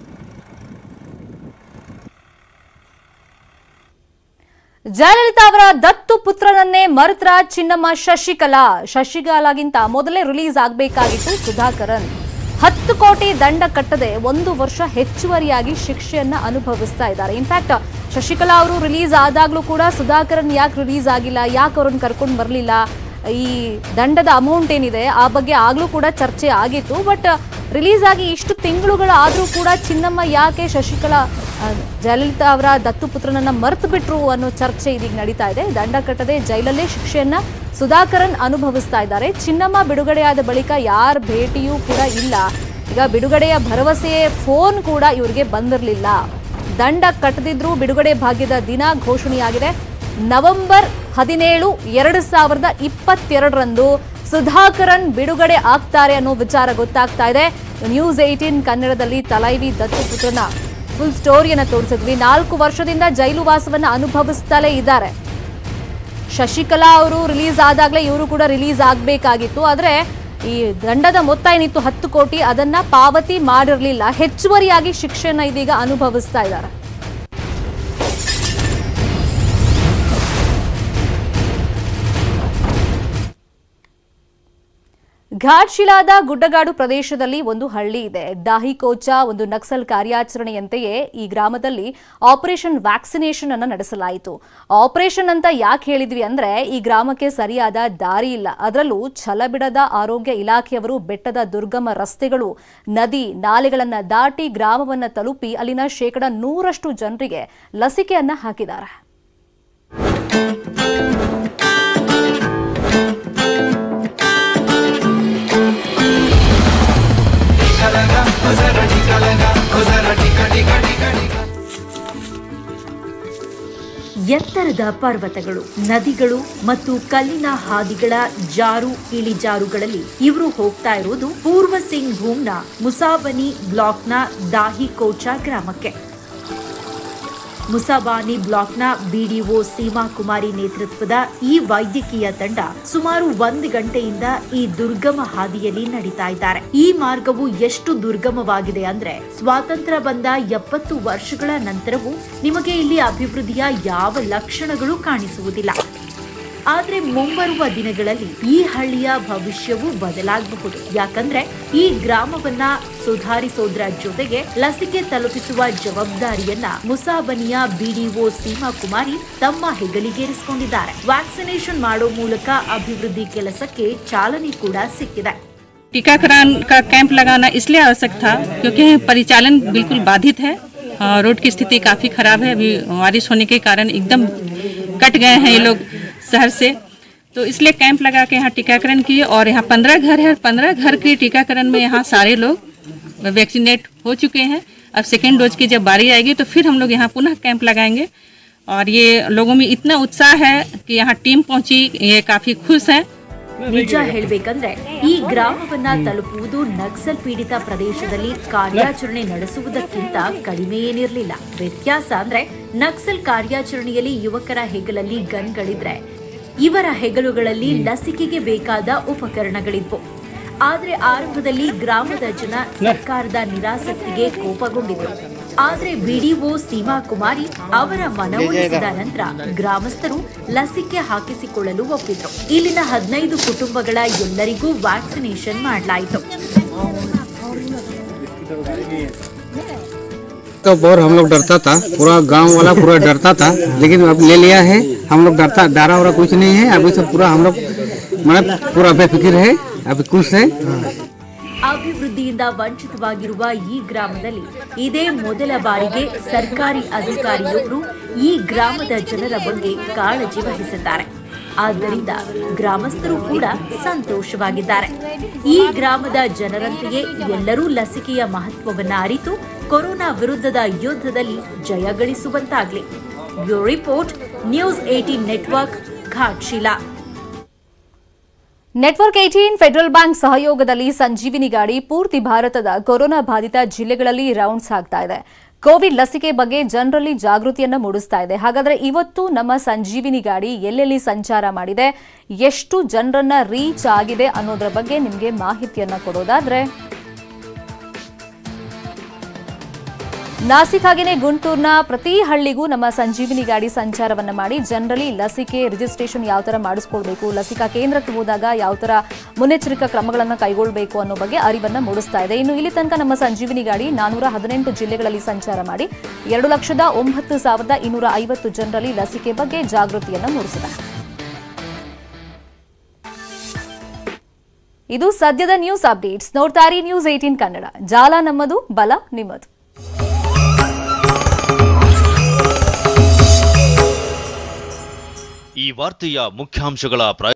ಜಯಲಲಿತಾ ಅವರ ದತ್ತು ಪುತ್ರನನ್ನೇ ಮರೆತ್ರ ಚಿನ್ನಮ್ಮ ಶಶಿಕಲಾ. ಶಶಿಕಲಾಗಿಂತ ಮೊದಲೇ ರಿಲೀಸ್ ಆಗಬೇಕಾಗಿತ್ತು ಸುಧಾಕರನ್. ಹತ್ತು ಕೋಟಿ ದಂಡ ಕಟ್ಟದೆ ಒಂದು ವರ್ಷ ಹೆಚ್ಚುವರಿಯಾಗಿ ಶಿಕ್ಷೆಯನ್ನ ಅನುಭವಿಸ್ತಾ ಇದ್ದಾರೆ. ಇನ್ಫ್ಯಾಕ್ಟ್ ಶಶಿಕಲಾ ಅವರು ರಿಲೀಸ್ ಆದಾಗ್ಲೂ ಕೂಡ ಸುಧಾಕರನ್ ಯಾಕೆ ರಿಲೀಸ್ ಆಗಿಲ್ಲ, ಯಾಕೆ ಅವ್ರನ್ನ ಕರ್ಕೊಂಡು ಬರಲಿಲ್ಲ, ಈ ದಂಡದ ಅಮೌಂಟ್ ಏನಿದೆ ಆ ಬಗ್ಗೆ ಆಗ್ಲೂ ಕೂಡ ಚರ್ಚೆ ಆಗಿತ್ತು. ಬಟ್ ರಿಲೀಸ್ ಆಗಿ ಇಷ್ಟು ತಿಂಗಳುಗಳಾದರೂ ಕೂಡ ಚಿನ್ನಮ್ಮ ಯಾಕೆ ಶಶಿಕಲಾ ಜಯಲಲಿತಾ ಅವರ ದತ್ತುಪುತ್ರನನ್ನ ಮರೆತು ಬಿಟ್ರು ಅನ್ನೋ ಚರ್ಚೆ ಇದೀಗ ನಡೀತಾ ಇದೆ. ದಂಡ ಕಟ್ಟದೆ ಜೈಲಲ್ಲೇ ಶಿಕ್ಷೆಯನ್ನ ಸುಧಾಕರನ್ ಅನುಭವಿಸ್ತಾ ಇದ್ದಾರೆ. ಚಿನ್ನಮ್ಮ ಬಿಡುಗಡೆಯಾದ ಬಳಿಕ ಯಾರ ಭೇಟಿಯೂ ಕೂಡ ಇಲ್ಲ. ಈಗ ಬಿಡುಗಡೆಯ ಭರವಸೆಯೇ ಫೋನ್ ಕೂಡ ಇವರಿಗೆ ಬಂದಿರಲಿಲ್ಲ. ದಂಡ ಕಟ್ಟದಿದ್ರೂ ಬಿಡುಗಡೆ ಭಾಗ್ಯದ ದಿನ ಘೋಷಣೆಯಾಗಿದೆ. ನವೆಂಬರ್ ಹದಿನೇಳು ಎರಡು ಸಾವಿರದ ಇಪ್ಪತ್ತೆರಡರಂದು ಸುಧಾಕರನ್ ಬಿಡುಗಡೆ ಆಗ್ತಾರೆ ಅನ್ನೋ ವಿಚಾರ ಗೊತ್ತಾಗ್ತಾ ಇದೆ. ನ್ಯೂಸ್ ಏಟೀನ್ ಕನ್ನಡದಲ್ಲಿ ತಲೈವಿ ದತ್ತುಪುತ್ರನ ಫುಲ್ ಸ್ಟೋರಿಯನ್ನ ತೋರಿಸಿದ್ವಿ. ನಾಲ್ಕು ವರ್ಷದಿಂದ ಜೈಲು ವಾಸವನ್ನ ಅನುಭವಿಸ್ತಲೇ ಇದ್ದಾರೆ. ಶಶಿಕಲಾ ಅವರು ರಿಲೀಸ್ ಆದಾಗಲೇ ಇವರು ಕೂಡ ರಿಲೀಸ್ ಆಗಬೇಕಾಗಿತ್ತು. ಆದರೆ ಈ ದಂಡದ ಮೊತ್ತ ಏನಿತ್ತು ಹತ್ತು ಕೋಟಿ ಅದನ್ನ ಪಾವತಿ ಮಾಡಿರಲಿಲ್ಲ. ಹೆಚ್ಚುವರಿಯಾಗಿ ಶಿಕ್ಷೆಯನ್ನ ಇದೀಗ ಅನುಭವಿಸ್ತಾ ಇದ್ದಾರೆ. ಘಾಟ್ಶಿಲಾದ ಗುಡ್ಡಗಾಡು ಪ್ರದೇಶದಲ್ಲಿ ಒಂದು ಹಳ್ಳಿ ಇದೆ. ದಾಹಿಕೋಚ ಒಂದು ನಕ್ಸಲ್ ಕಾರ್ಯಾಚರಣೆಯಂತೆಯೇ ಈ ಗ್ರಾಮದಲ್ಲಿ ಆಪರೇಷನ್ ವ್ಯಾಕ್ಸಿನೇಷನ್ ಅನ್ನು ನಡೆಸಲಾಯಿತು. ಆಪರೇಷನ್ ಅಂತ ಯಾಕೆ ಹೇಳಿದ್ವಿ ಅಂದ್ರೆ ಈ ಗ್ರಾಮಕ್ಕೆ ಸರಿಯಾದ ದಾರಿ ಇಲ್ಲ. ಅದರಲ್ಲೂ ಛಲಬಿಡದ ಆರೋಗ್ಯ ಇಲಾಖೆಯವರು ಬೆಟ್ಟದ ದುರ್ಗಮ ರಸ್ತೆಗಳು, ನದಿ ನಾಲೆಗಳನ್ನ ದಾಟಿ ಗ್ರಾಮವನ್ನ ತಲುಪಿ ಅಲ್ಲಿನ ಶೇಕಡ ನೂರಷ್ಟು ಜನರಿಗೆ ಲಸಿಕೆಯನ್ನ ಹಾಕಿದ್ದಾರೆ. ಎತ್ತರದ ಪರ್ವತಗಳು, ನದಿಗಳು ಮತ್ತು ಕಲ್ಲಿನ ಹಾದಿಗಳ ಜಾರು ಇಳಿಜಾರುಗಳಲ್ಲಿ ಇವರು ಹೋಗ್ತಾ ಇರುವುದು ಪೂರ್ವ ಸಿಂಗ್ ಭೂಮ್ನ ಮುಸಾಬನಿ ಬ್ಲಾಕ್ನ ದಾಹಿಕೋಚಾ ಗ್ರಾಮಕ್ಕೆ. ಮುಸಾಬಾನಿ ಬ್ಲಾಕ್ನ ಬಿಡಿಒ ಸೀಮಾ ಕುಮಾರಿ ನೇತೃತ್ವದ ಈ ವೈದ್ಯಕೀಯ ತಂಡ ಸುಮಾರು ಒಂದು ಗಂಟೆಯಿಂದ ಈ ದುರ್ಗಮ ಹಾದಿಯಲ್ಲಿ ನಡೀತಾ ಇದ್ದಾರೆ. ಈ ಮಾರ್ಗವು ಎಷ್ಟು ದುರ್ಗಮವಾಗಿದೆ ಅಂದ್ರೆ ಸ್ವಾತಂತ್ರ್ಯ ಬಂದ ಎಪ್ಪತ್ತು ವರ್ಷಗಳ ನಂತರವೂ ನಿಮಗೆ ಇಲ್ಲಿ ಅಭಿವೃದ್ಧಿಯ ಯಾವ ಲಕ್ಷಣಗಳು ಕಾಣಿಸುವುದಿಲ್ಲ. ಆದ್ರೆ ಮುಂಬರುವ ದಿನಗಳಲ್ಲಿ ಈ ಹಳ್ಳಿಯ ಭವಿಷ್ಯವು ಬದಲಾಗಬಹುದು. ಯಾಕಂದ್ರೆ ಈ ಗ್ರಾಮವನ್ನ ಸುಧಾರಿಸೋದ್ರ ಜೊತೆಗೆ ಲಸಿಕೆ ತಲುಪಿಸುವ ಜವಾಬ್ದಾರಿಯನ್ನ ಮುಸಾಬನಿಯ ಬಿಡಿಒ ಸೀಮಾ ಕುಮಾರಿ ತಮ್ಮ ಹೆಗಲಿಗೇರಿಸಿಕೊಂಡಿದ್ದಾರೆ. ವ್ಯಾಕ್ಸಿನೇಷನ್ ಮಾಡೋ ಮೂಲಕ ಅಭಿವೃದ್ಧಿ ಕೆಲಸಕ್ಕೆ ಚಾಲನೆ ಕೂಡ ಸಿಕ್ಕಿದೆ. टीकाकरण का कैंप लगाना इसलिए आवश्यक था क्योंकि परिचालन बिल्कुल बाधित है। रोड की स्थिति काफी खराब है। अभी बारिश होने के कारण एकदम कट गए हैं ये लोग शहर से, तो इसलिए कैंप लगा के यहाँ टीकाकरण किए। और यहाँ पंद्रह घर है, पंद्रह घर के टीकाकरण में यहाँ सारे लोग वैक्सीनेट हो चुके हैं। अब सेकेंड डोज की जब बारी आएगी तो फिर हम लोग यहाँ पुनः कैंप लगाएंगे। और ये लोगों में इतना उत्साह है कि यहाँ टीम पहुँची, ये काफी खुश हैं। ನಿಜ ಹೇಳಬೇಕಂದ್ರೆ ಈ ಗ್ರಾಮವನ್ನ ತಲುಪುವುದು ನಕ್ಸಲ್ ಪೀಡಿತ ಪ್ರದೇಶದಲ್ಲಿ ಕಾರ್ಯಾಚರಣೆ ನಡೆಸುವುದಕ್ಕಿಂತ ಕಡಿಮೆ ಏನಿರಲಿಲ್ಲ. ವ್ಯತ್ಯಾಸ ಅಂದ್ರೆ ನಕ್ಸಲ್ ಕಾರ್ಯಾಚರಣೆಯಲ್ಲಿ ಯುವಕರ ಹೆಗಲಲ್ಲಿ ಗನ್ಗಳಿದ್ರೆ ಇವರ ಹೆಗಲುಗಳಲ್ಲಿ ಲಸಿಕೆಗೆ ಬೇಕಾದ ಉಪಕರಣಗಳಿದ್ವು. ಆದ್ರೆ ಆರಂಭದಲ್ಲಿ ಗ್ರಾಮದ ಜನ ಸರ್ಕಾರದ ನಿರಾಸಕ್ತಿಗೆ ಕೋಪಗೊಂಡಿದ್ರು. ಆದ್ರೆ ಬಿಡಿಒ ಸೀಮಾ ಕುಮಾರಿ ಅವರ ಮನವೊಲಿಸಿದ ನಂತರ ಗ್ರಾಮಸ್ಥರು ಲಸಿಕೆ ಹಾಕಿಸಿಕೊಳ್ಳಲು ಒಪ್ಪಿದ್ರು. ಇಲ್ಲಿನ ಹದಿನೈದು ಕುಟುಂಬಗಳ ಎಲ್ಲರಿಗೂ ವ್ಯಾಕ್ಸಿನೇಷನ್ ಮಾಡಲಾಯಿತು. तो बहुत हम लोग डरता था, पूरा गांव वाला पूरा डरता था, लेकिन अब ले लिया है। हम लोग डरता डरा वरा कुछ नहीं है। अभी से पूरा हम लोग मतलब पूरा बेफिक्र है, अभी खुश है। ಅಭಿವೃದ್ಧಿಯಿಂದ ವಂಚಿತವಾಗಿರುವ ಈ ಗ್ರಾಮದಲ್ಲಿ ಇದೇ ಮೊದಲ ಬಾರಿಗೆ ಸರ್ಕಾರಿ ಅಧಿಕಾರಿಯೊಬ್ಬರು ಈ ಗ್ರಾಮದ ಜನರ ಬಗ್ಗೆ ಕಾಳಜಿ ವಹಿಸಿದ್ದಾರೆ. ಆದ್ದರಿಂದ ಗ್ರಾಮಸ್ಥರು ಕೂಡ ಸಂತೋಷವಾಗಿದ್ದಾರೆ. ಈ ಗ್ರಾಮದ ಜನರಂತೆಯೇ ಎಲ್ಲರೂ ಲಸಿಕೆಯ ಮಹತ್ವವನ್ನು ಅರಿತು ಕೊರೋನಾ ವಿರುದ್ಧದ ಯುದ್ಧದಲ್ಲಿ ಜಯ ಗಳಿಸುವಂತಾಗಲಿ. Bureau report, news eighteen network, Ghatshila. Network eighteen federal bank ಸಹಯೋಗದಲ್ಲಿ ಸಂಜೀವಿನಿ ಗಾಡಿ ಪೂರ್ತಿ ಭಾರತದ ಕೊರೋನಾ ಬಾಧಿತ ಜಿಲ್ಲೆಗಳಲ್ಲಿ ರೌಂಡ್ಸ್ ಆಗ್ತಾ ಇದೆ. ಕೋವಿಡ್ ಲಸಿಕೆ ಬಗ್ಗೆ ಜನರಲ್ಲಿ ಜಾಗೃತಿಯನ್ನ ಮೂಡಿಸ್ತಾ ಇದೆ. ಹಾಗಾದ್ರೆ ಇವತ್ತು ನಮ್ಮ ಸಂಜೀವಿನಿ ಗಾಡಿ ಎಲ್ಲೆಲ್ಲಿ ಸಂಚಾರ ಮಾಡಿದೆ, ಎಷ್ಟು ಜನರನ್ನ ರೀಚ್ ಆಗಿದೆ ಅನ್ನೋದರ ಬಗ್ಗೆ ನಿಮಗೆ ಮಾಹಿತಿಯನ್ನ ಕೊಡೋದಾದ್ರೆ, ನಾಸಿಕ್ ಹಾಗೆಯೇ ಗುಂಟೂರಿನ ಪ್ರತಿ ಹಳ್ಳಿಗೂ ನಮ್ಮ ಸಂಜೀವಿನಿ ಗಾಡಿ ಸಂಚಾರವನ್ನ ಮಾಡಿ ಜನರಲ್ಲಿ ಲಸಿಕೆ ರಿಜಿಸ್ಟ್ರೇಷನ್ ಯಾವ ತರ ಮಾಡಿಸ್ಕೊಳ್ಬೇಕು, ಲಸಿಕಾ ಕೇಂದ್ರಕ್ಕೆ ಹೋದಾಗ ಯಾವ ತರ ಮುನ್ನೆಚ್ಚರಿಕಾ ಕ್ರಮಗಳನ್ನು ಕೈಗೊಳ್ಳಬೇಕು ಅನ್ನೋ ಬಗ್ಗೆ ಅರಿವನ್ನ ಮೂಡಿಸ್ತಾ ಇದೆ. ಇನ್ನು ಇಲ್ಲಿ ತನಕ ನಮ್ಮ ಸಂಜೀವಿನಿ ಗಾಡಿ ನಾನೂರ ಹದಿನೆಂಟು ಜಿಲ್ಲೆಗಳಲ್ಲಿ ಸಂಚಾರ ಮಾಡಿ ಎರಡು ಲಕ್ಷದ ಒಂಬತ್ತು ಸಾವಿರದ ಇನ್ನೂರ ಐವತ್ತು ಜನರಲ್ಲಿ ಲಸಿಕೆ ಬಗ್ಗೆ ಜಾಗೃತಿಯನ್ನ ಮೂಡಿಸಿದೆ. ಇದು ಸದ್ಯದ ನ್ಯೂಸ್ ಅಪ್ಡೇಟ್ಸ್. ನೋಡ್ತಾರಿ ನ್ಯೂಸ್ ಏಟೀನ್ ಕನ್ನಡ. ಜಾಲ ನಮ್ಮದು, ಬಲ ನಿಮ್ಮದು. ಈ ವಾರ್ತೆಯ ಮುಖ್ಯಾಂಶಗಳ